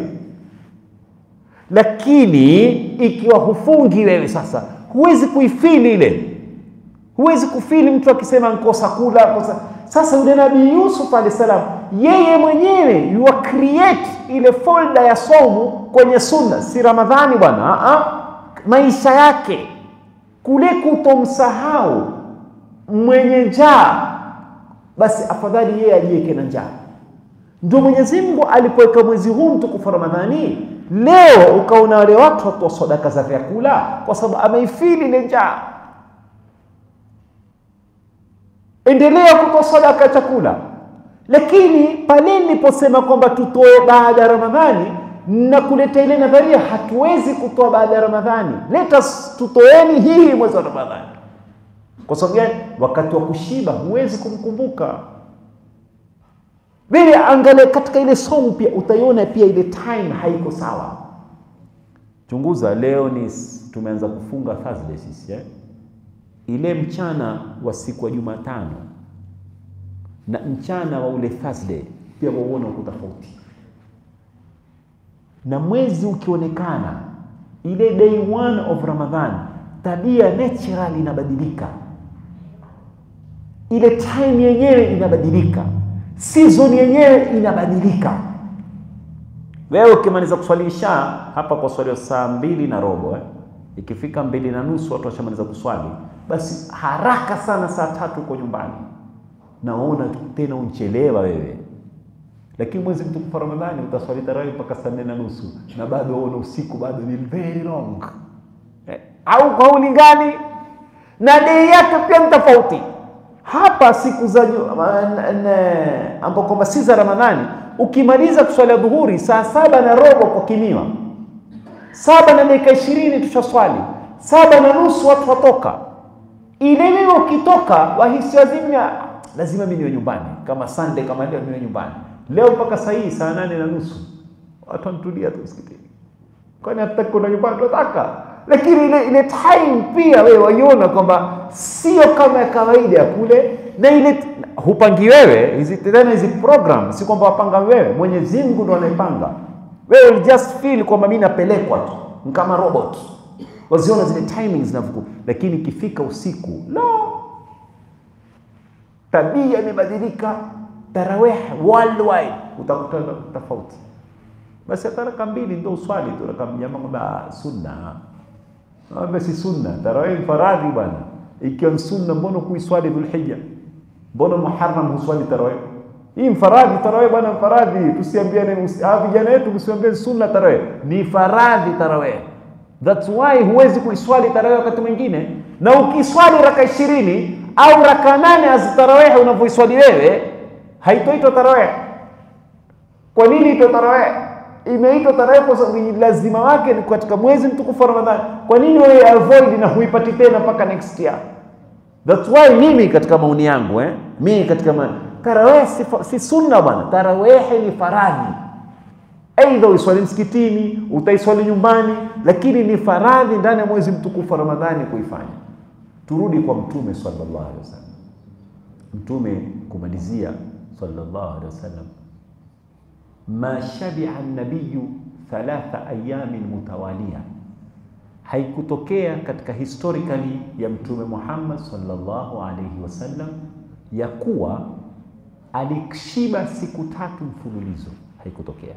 Lakini ikiwa hufungi wewe sasa, huwezi kuifili ile. Huwezi kufili mtu akisema nkosa kula, kosa. Sasa yule Nabii Yusuf alayhi salam, yeye mwenyewe yu create ile folder ya somo kwenye sunna, si Ramadhani bwana, maisha yake kule kutomsahau mwenye njaa, basi afadhali yeye ajieke na njaa. Ndio Mwenyezi Mungu alipoweka mwezi huu mtukufu Ramadhani, leo ukaona wale watu watoa sadaka za vyakula kwa sababu ameifili ile njaa. Endelea kutoa sadaka ya chakula. Lakini pale niliposema kwamba tutoe baada ya Ramadhani, na kuleta ile nadharia hatuwezi kutoa baada ya Ramadhani, leta tutoeni hii mwezi wa Ramadhani. Kwa sababu gani? Wakati wa kushiba huwezi kumkumbuka. Wewe angalia katika ile somo pia utaiona pia ile time haiko sawa. Chunguza, leo ni tumeanza kufunga Thursday sisi, ile mchana wa siku ya Jumatano na mchana wa ule Thursday pia waona uko tofauti. Na mwezi ukionekana ile day 1 of Ramadan, tabia natural inabadilika. Ile time yenyewe inabadilika. Season yenyewe inabadilika. Wewe ukimaliza kuswalisha hapa kwa swali saa 2:15, ikifika 2:30 watu washamaliza kuswali, basi haraka sana saa 3 uko nyumbani. Naona tena unchelewa wewe. Lakini mwezi mtukufu Ramadhani utaswali tarawih mpaka saa 4:30 na bado unaona usiku bado ni very long. Au kauli gani? Na day yake pia tofauti. Hapa siku za ambapo kwamba si za Ramadhani, ukimaliza kuswali dhuhuri saa 7:15 kwa kimiwa, 7:20 tushaswali, 7:30 watu watoka. Ile wewe ukitoka wahisi lazima mimi niwe nyumbani, kama Sunday kama leo niwe nyumbani. Leo mpaka saa hii saa 8:30 watu wanatulia tu msikitini. Kwani hataki kuna nyumbani tunataka. Lakini ile time pia wewe waiona kwamba sio kama ya kawaida kule, na ile hupangi wewe hizi program, si kwamba wapanga wewe, Mwenyezi Mungu ndo anayepanga. Wewe will just feel kwamba mimi napelekwa tu kama robot. Waziona zile timings zinavyokuwa, lakini ikifika usiku tabia imebadilika. Tarawih worldwide utakuta tofauti. Basi raka 2 ndio uswali tu, raka jamaa sunna. Basi sunna, tarawih faradhi bwana. Ikiwa sunna mbona kuiswali Dhulhijja? Mbona Muharram huswali tarawih? Hii faradhi tarawih bwana, faradhi. Tusiambiane vijana wetu msiambie sunna tarawih. Ni faradhi tarawih. That's why huwezi kuiswali tarawih wakati mwingine. Na ukiswali raka 20 au raka 8 azitarawih unavyoiswali wewe, haitoitwa tarawih. Kwa nini ito tarawih? Imeitwa tarawih kwa sababu lazima wake ni katika mwezi mtukufu wa Ramadhani. Kwa nini wewe avoid na huipati tena mpaka next year? That's why mimi katika maoni yangu mimi katika tarawih si sunna bwana. Tarawih ni faradhi. Aidha uiswali msikitini, utaiswali nyumbani, lakini ni faradhi ndani ya mwezi mtukufu wa Ramadhani kuifanya. Turudi kwa Mtume sallallahu alaihi wasallam. Mtume kumalizia sallallahu alaihi wasallam, ma shabi'a an-nabiyyu 3 ayamin mutawaliya. Haikutokea katika historically ya Mtume Muhammad sallallahu alaihi wasallam ya kuwa alishiba siku 3 mfululizo. Haikutokea.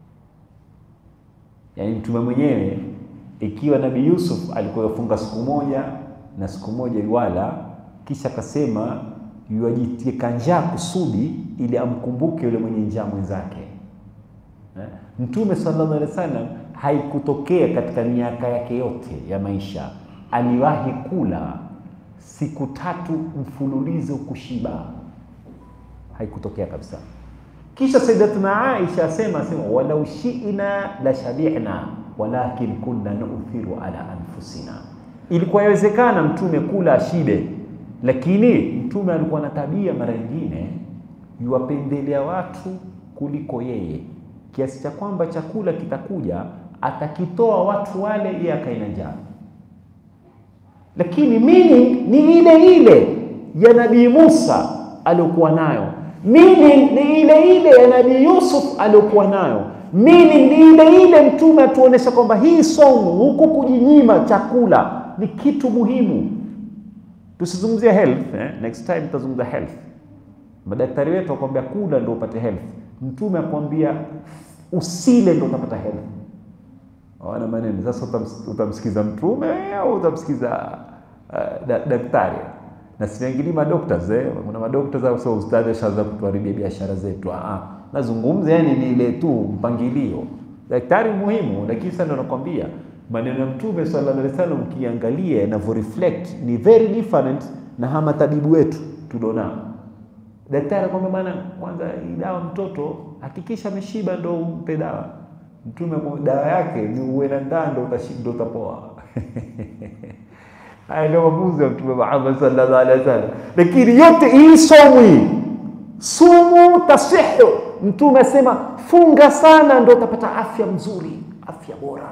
Yani Mtume mwenyewe, ikiwa Nabii Yusuf alikuwa yafunga siku moja na siku moja iwala, kisha akasema yuajitie njaa kusudi ili amkumbuke yule mwenye njaa mwenzake. Mtume sallallahu alaihi wasallam haikutokea katika miaka yake yote ya maisha aliwahi kula siku 3 mfululizo kushiba. Haikutokea kabisa. Kisha Sayyidatuna Aisha asema walau shi'na la shabi'na walakin kunna nu'thiru ala anfusina. Ilikuwa yawezekana Mtume kula ashibe, lakini Mtume alikuwa na tabia mara nyingine yuwapendelea watu kuliko yeye, kiasi cha kwamba chakula kitakuja atakitoa watu wale yeye akaina njaa. Lakini meaning ni ile ile ya Nabii Musa aliyokuwa nayo, meaning ni ile ile ya Nabii Yusuf aliyokuwa nayo, meaning ni ile ile. Mtume atuonesha kwamba hii somo huku kujinyima chakula ni kitu muhimu. Tusizungumzie health, next time tutazungumza health. Madaktari wetu wakwambia kula ndio upate health. Mtume akwambia usile ndio utapata health. Hawana maneno. Sasa utamsikiza Mtume au utamsikiza daktari? Na siingili madoctors kuna madoctors au so ustadhi shaza kutuharibia biashara zetu. Nazungumza yani ni ile tu mpangilio. Daktari muhimu, lakini sasa ndo nakwambia maneno ya Mtume sallallahu alaihi wasallam ukiangalia na reflect ni very different na hama tabibu wetu tuliona. Daktari kwamba bana, kwanza dawa mtoto hakikisha ameshiba ndo umpe dawa. Mtume kwa dawa yake ni uwe na ndando utashiba utapoa. Haya ndio mafunzo ya Mtume Muhammad sallallahu alaihi wasallam. Lakini yote hii sumu tasihu. Mtume asema funga sana ndio utapata afya mzuri, afya bora.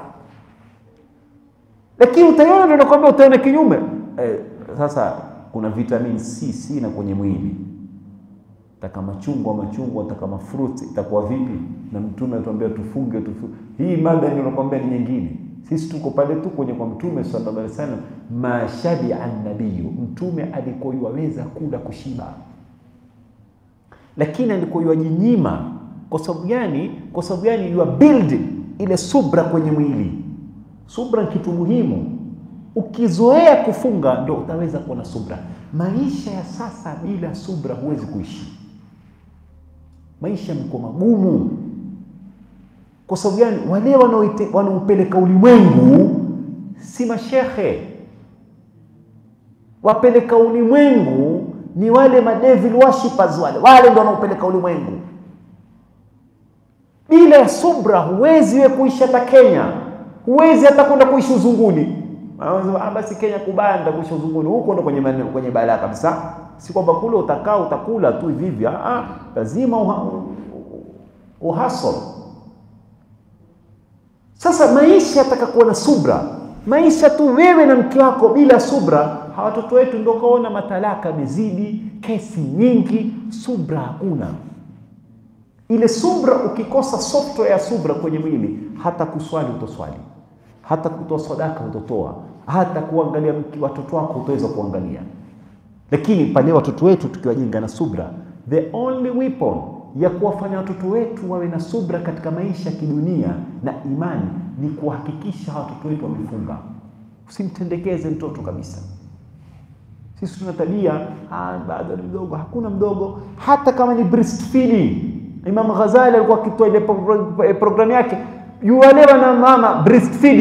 Lakini utaiona ndio nakwambia utaona kinyume. Sasa kuna vitamin C na kwenye mwili. Taka machungwa, taka fruit itakuwa vipi? Na Mtume atuambia tufunge. Hii mada ndio nakwambia ni nyingine. Sisi tuko pale tu kwenye kwa Mtume sallallahu alaihi wasallam, mashabi'a an-nabiyyu. Mtume alikuwa yuweza kula kushiba, lakini alikuwa yujinyima. Kwa sababu gani? Kwa sababu gani? You build ile subra kwenye mwili. Subra ni kitu muhimu. Ukizoea kufunga ndio utaweza kuwa na subra. Maisha ya sasa bila subra huwezi kuishi. Maisha mko magumu. Kwa sababu gani? Wale wanaopeleka ulimwengu si mashehe. Wapeleka ulimwengu ni wale madevil worshippers wale ndio wanaopeleka ulimwengu. Bila subra huwezi wewe kuishi hata Kenya. Huwezi hata kwenda kuishi uzunguni. Basi Kenya kubanda kuishi uzunguni huko ndo kwenye balaa kabisa. Si kwamba kule utakula tu hivi. Lazima uhasol. Sasa maisha yataka kuwa na subra. Maisha tu wewe na mke wako bila subra, watoto wetu ndio kaona matalaka mezidi, kesi nyingi, subra hakuna. Ile subra ukikosa software ya subra kwenye mwili, hata kuswali utoswali, hata kutoa sadaka utotoa, hata kuangalia watoto wako utaweza kuangalia. Lakini pale watoto wetu tukiwajenga na subra, the only weapon ya kuwafanya watoto wetu wawe na subra katika maisha ya kidunia na imani ni kuhakikisha watoto wetu wamefunga. Usimtendekeze mtoto kabisa. Sisi tuna tabia bado ni mdogo, hakuna mdogo, hata kama ni breastfeeding. Imam Ghazali alikuwa akitoa ile programu yake, yuwalewa na mama breastfeeding.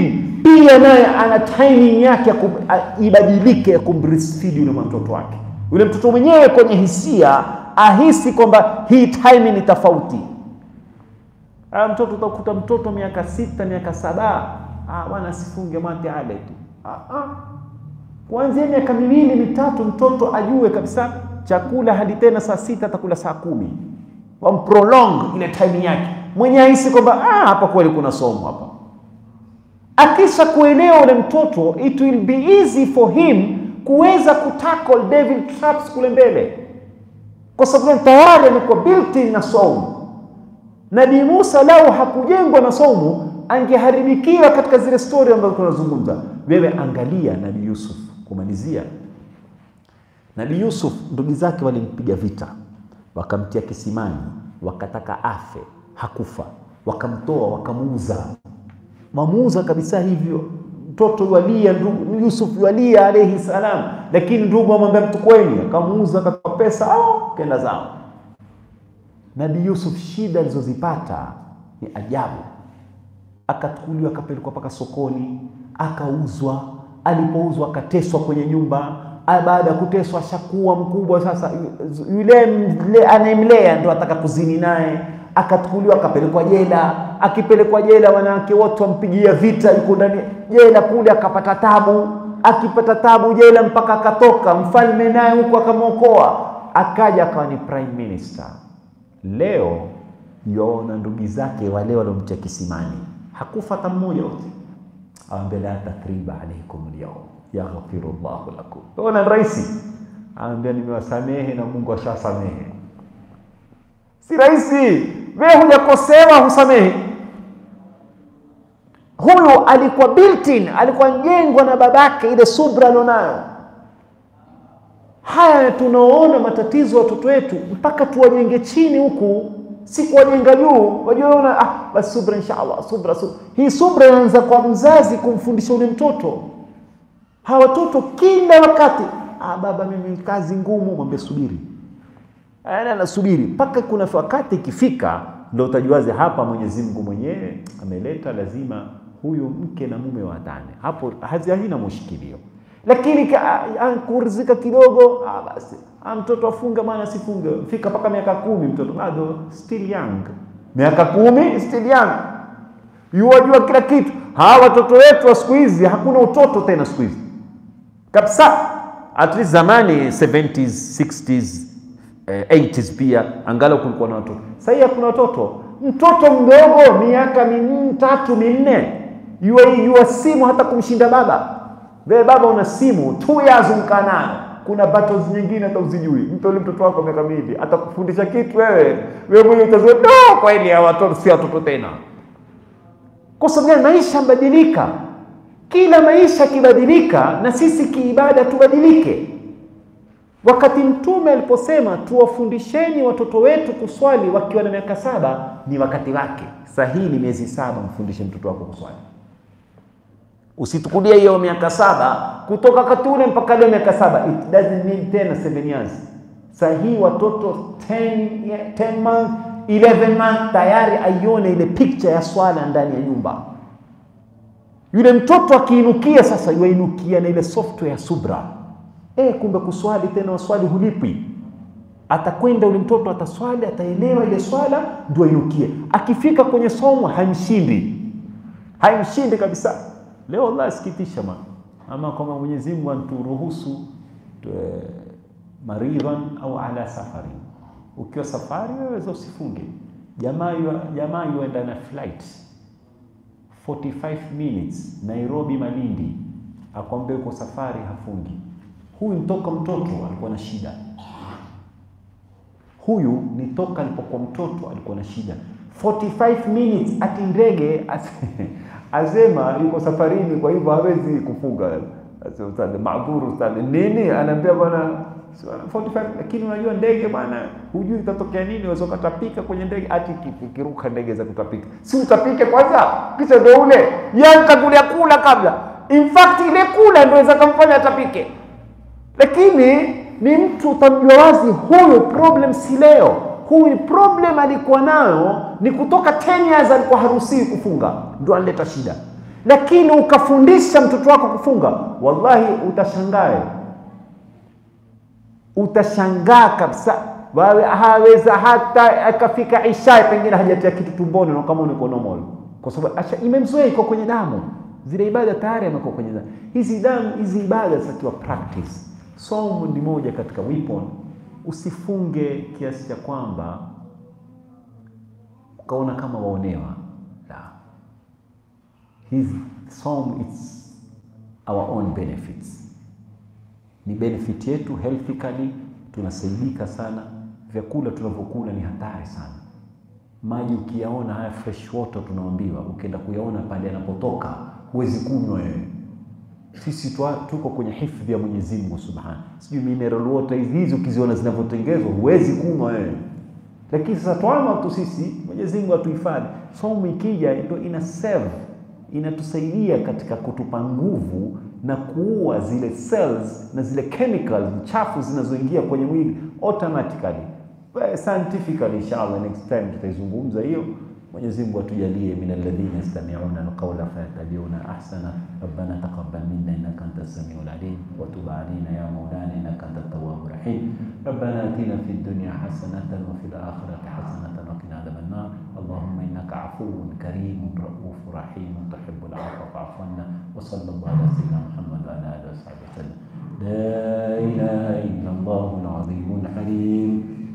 pia naye ana timing yake ibadilike ya kumbreastfeed yule mtoto wake. Yule mtoto mwenyewe kwenye hisia ahisi kwamba hii timing ni tofauti. Mtoto utakuta mtoto miaka 6 miaka 7 bwana sifunge mate ale tu. Kuanzia miaka 2 3 mtoto ajue kabisa chakula hadi tena saa 6 atakula saa 10. Wamprolong ile time yake. Mwenye ahisi kwamba hapa kweli kuna somo hapa. Akisha kuelewa ule mtoto, it will be easy for him kuweza kutackle devil traps kule mbele. Kwa sababu tayari amekuwa built in na somo. Nabii Musa lao hakujengwa na somo, angeharibikiwa katika zile story ambazo tunazungumza. Wewe angalia Nabii Yusuf kumalizia. Nabii Yusuf ndugu zake walimpiga vita, wakamtia kisimani, wakataka afe, hakufa, wakamtoa, wakamuuza. Mamuuza kabisa hivyo. Mtoto walia, ndugu Yusuf walia alayhi salam, lakini ndugu amwambia mtukweni, akamuuza, akatoa pesa, kenda zao. Nabii Yusuf shida alizozipata ni ajabu. Akachukuliwa akapelekwa paka sokoni, akauzwa. Alipouzwa akateswa kwenye nyumba. Baada ya kuteswa ashakuwa mkubwa sasa, yule anayemlea ndio ataka kuzini naye. Akachukuliwa akapelekwa jela. Akipelekwa jela wanawake wote wampigia vita, yuko ndani jela kule, akapata tabu. Akipata tabu jela mpaka akatoka, mfalme naye huko akamuokoa, akaja akawa ni prime minister. Leo yona ndugu zake wale walomtia kisimani, hakufa hata mmoja wote. Aambia la takriba alaykum al-yawm yaghfirullahu lakum. Ona rahisi. Aambia nimewasamehe na Mungu ashasamehe. Si rahisi. Wewe hujakosewa husamehe. Huyo alikuwa built in, alikuwa njengwa na babake, ile subra alonayo. Haya tunaona matatizo ya watoto wetu, mpaka tuwajenge chini huku, si kuwajenga juu. Wajiona basi subra inshallah, subra. Hii subra inaanza kwa mzazi kumfundisha ule mtoto. Hawa watoto kila wakati, baba mimi kazi ngumu, mwambie subiri. Anasubiri mpaka kuna wakati ikifika ndio utajuaze hapa Mwenyezi Mungu mwenyewe ameleta, lazima huyu mke na mume waatane. Hapo hazina mushkilio. Lakini kurizika kidogo, basi mtoto afunga maana sifunge. Fika paka miaka 10 mtoto bado still young. Miaka 10 still young. Yuwajua kila kitu. Hawa watoto wetu wa siku hizi hakuna utoto tena siku hizi. Kabisa. At least zamani 70s, 60s, 80s pia angalau kulikuwa na watoto. Sasa hakuna watoto. Mtoto mdogo miaka 3 4 yuwa simu hata kumshinda baba. Wewe baba una simu 2 years mkanana. Kuna battles nyingine hata usijui. Mtoto mtoto wako miaka 2 atakufundisha kitu wewe mwenyewe utazoea kweli hawa watoto si watoto tena. Kwa sababu maisha mbadilika. Kila maisha kibadilika na sisi kiibada tubadilike. Wakati Mtume aliposema tuwafundisheni watoto wetu kuswali wakiwa na miaka 7, ni wakati wake. Sahihi ni miezi 7 mfundishe mtoto wako kuswali. Usitukulie hiyo miaka 7 kutoka wakati ule mpaka leo miaka 7. It doesn't mean tena 7 years. Sahihi watoto 10 months, 11 months tayari aione ile picture ya swala ndani ya nyumba. Yule mtoto akiinukia sasa yuinukia na ile software ya subra. Kumbe kuswali tena waswali hulipi. Atakwenda yule mtoto ataswali, ataelewa ile swala ndio inukie. Akifika kwenye somo haimshindi. Haimshindi kabisa. Leo Allah sikitisha ama kama Mwenyezi Mungu anturuhusu maridhan au ala safari. Ukiwa safari wewe usifunge. Jamaa yuenda na flight 45 minutes Nairobi Malindi, akwambia uko safari hafungi. Huyu mtoka mtoto alikuwa na shida. Huyu ni toka alipokuwa mtoto alikuwa na shida. 45 minutes ati ndege azema yuko safarini, kwa hivyo hawezi kufunga. Ustadh maadhuru, ustadh nini anaambia bwana 45, lakini unajua ndege bwana hujui itatokea nini, unaweza kutapika kwenye ndege, ati kiruka ndege za kutapika. Si utapike kwanza kisha ndio ule. Yankagulia kula kabla. In fact ile kula ndio inaweza kumfanya atapike. Lakini ni mtu utamjua wazi huyu problem si leo. Huyu problem alikuwa nayo ni kutoka 10 years alikuwa haruhusiwi kufunga, ndio analeta shida. Lakini ukafundisha mtoto wako kufunga, wallahi utashangaa kabisa. Haweza hata akafika isha pengine hajatia kitu tumboni na kama uko normal, kwa sababu imemzoea, iko kwenye damu. Zile ibada tayari amekuwa kwenye damu. Hizi ibada zitakiwa practice. Somo ni moja katika weapon. Usifunge kiasi cha kwamba ukaona kama waonewa. Hizi somo, it's our own benefits. Ni benefit yetu healthically, tunasaidika sana. Vyakula tunavyokula ni hatari sana. Maji ukiyaona haya fresh water tunaambiwa, ukienda kuyaona pale yanapotoka huwezi kunywa wewe. Sisi tuko kwenye hifadhi ya Mwenyezi Mungu Subhanahu. Sijui mineral water hizi ukiziona zinavyotengenezwa huwezi kunywa wewe. Lakini sasa tuama tu sisi, Mwenyezi Mungu atuhifadhi. Somo ikija ndio inatusaidia katika kutupa nguvu na kuua zile cells na zile chemicals chafu zinazoingia kwenye mwili automatically. Scientifically, inshallah next time tutaizungumza hiyo. Mwenyezi Mungu atujalie min alladhina yastami'una alqawla fayattabi'una ahsana. Rabbana taqabbal minna innaka antas samiul alim wa tub 'alaina ya maulana innaka antat tawwabur rahim. Rabbana atina fid dunya hasanatan wa fil akhirati hasanatan wa qina adhaban nar. Allahumma innaka 'afuwun karimun ra'ufur rahim tuhibbul 'afwa fa'fu 'anna. Wa sallallahu ala sayyidina Muhammad wa ala alihi wa sahbihi wasallam. La ilaha illallahul 'azimul halim.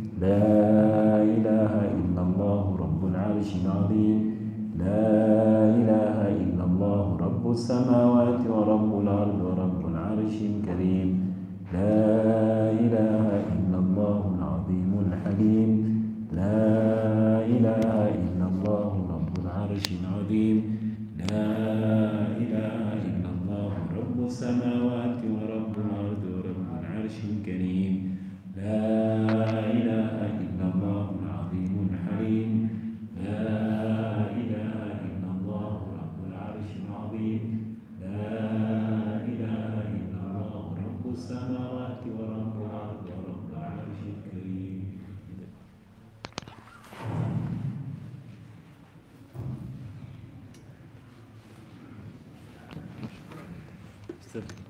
لا إله إلا الله رب العرش العظيم. لا إله إلا الله رب السماوات ورب الأرض ورب العرش الكريم. لا إله إلا الله العظيم الحليم. لا إله إلا الله رب العرش العظيم. لا إله إلا الله رب السماوات ورب الأرض ورب العرش الكريم. لا إله إلا الله العظيم الحليم. لا إله إلا الله رب العرش العظيم. لا إله إلا الله رب السماوات ورب الأرض ورب العرش الكريم.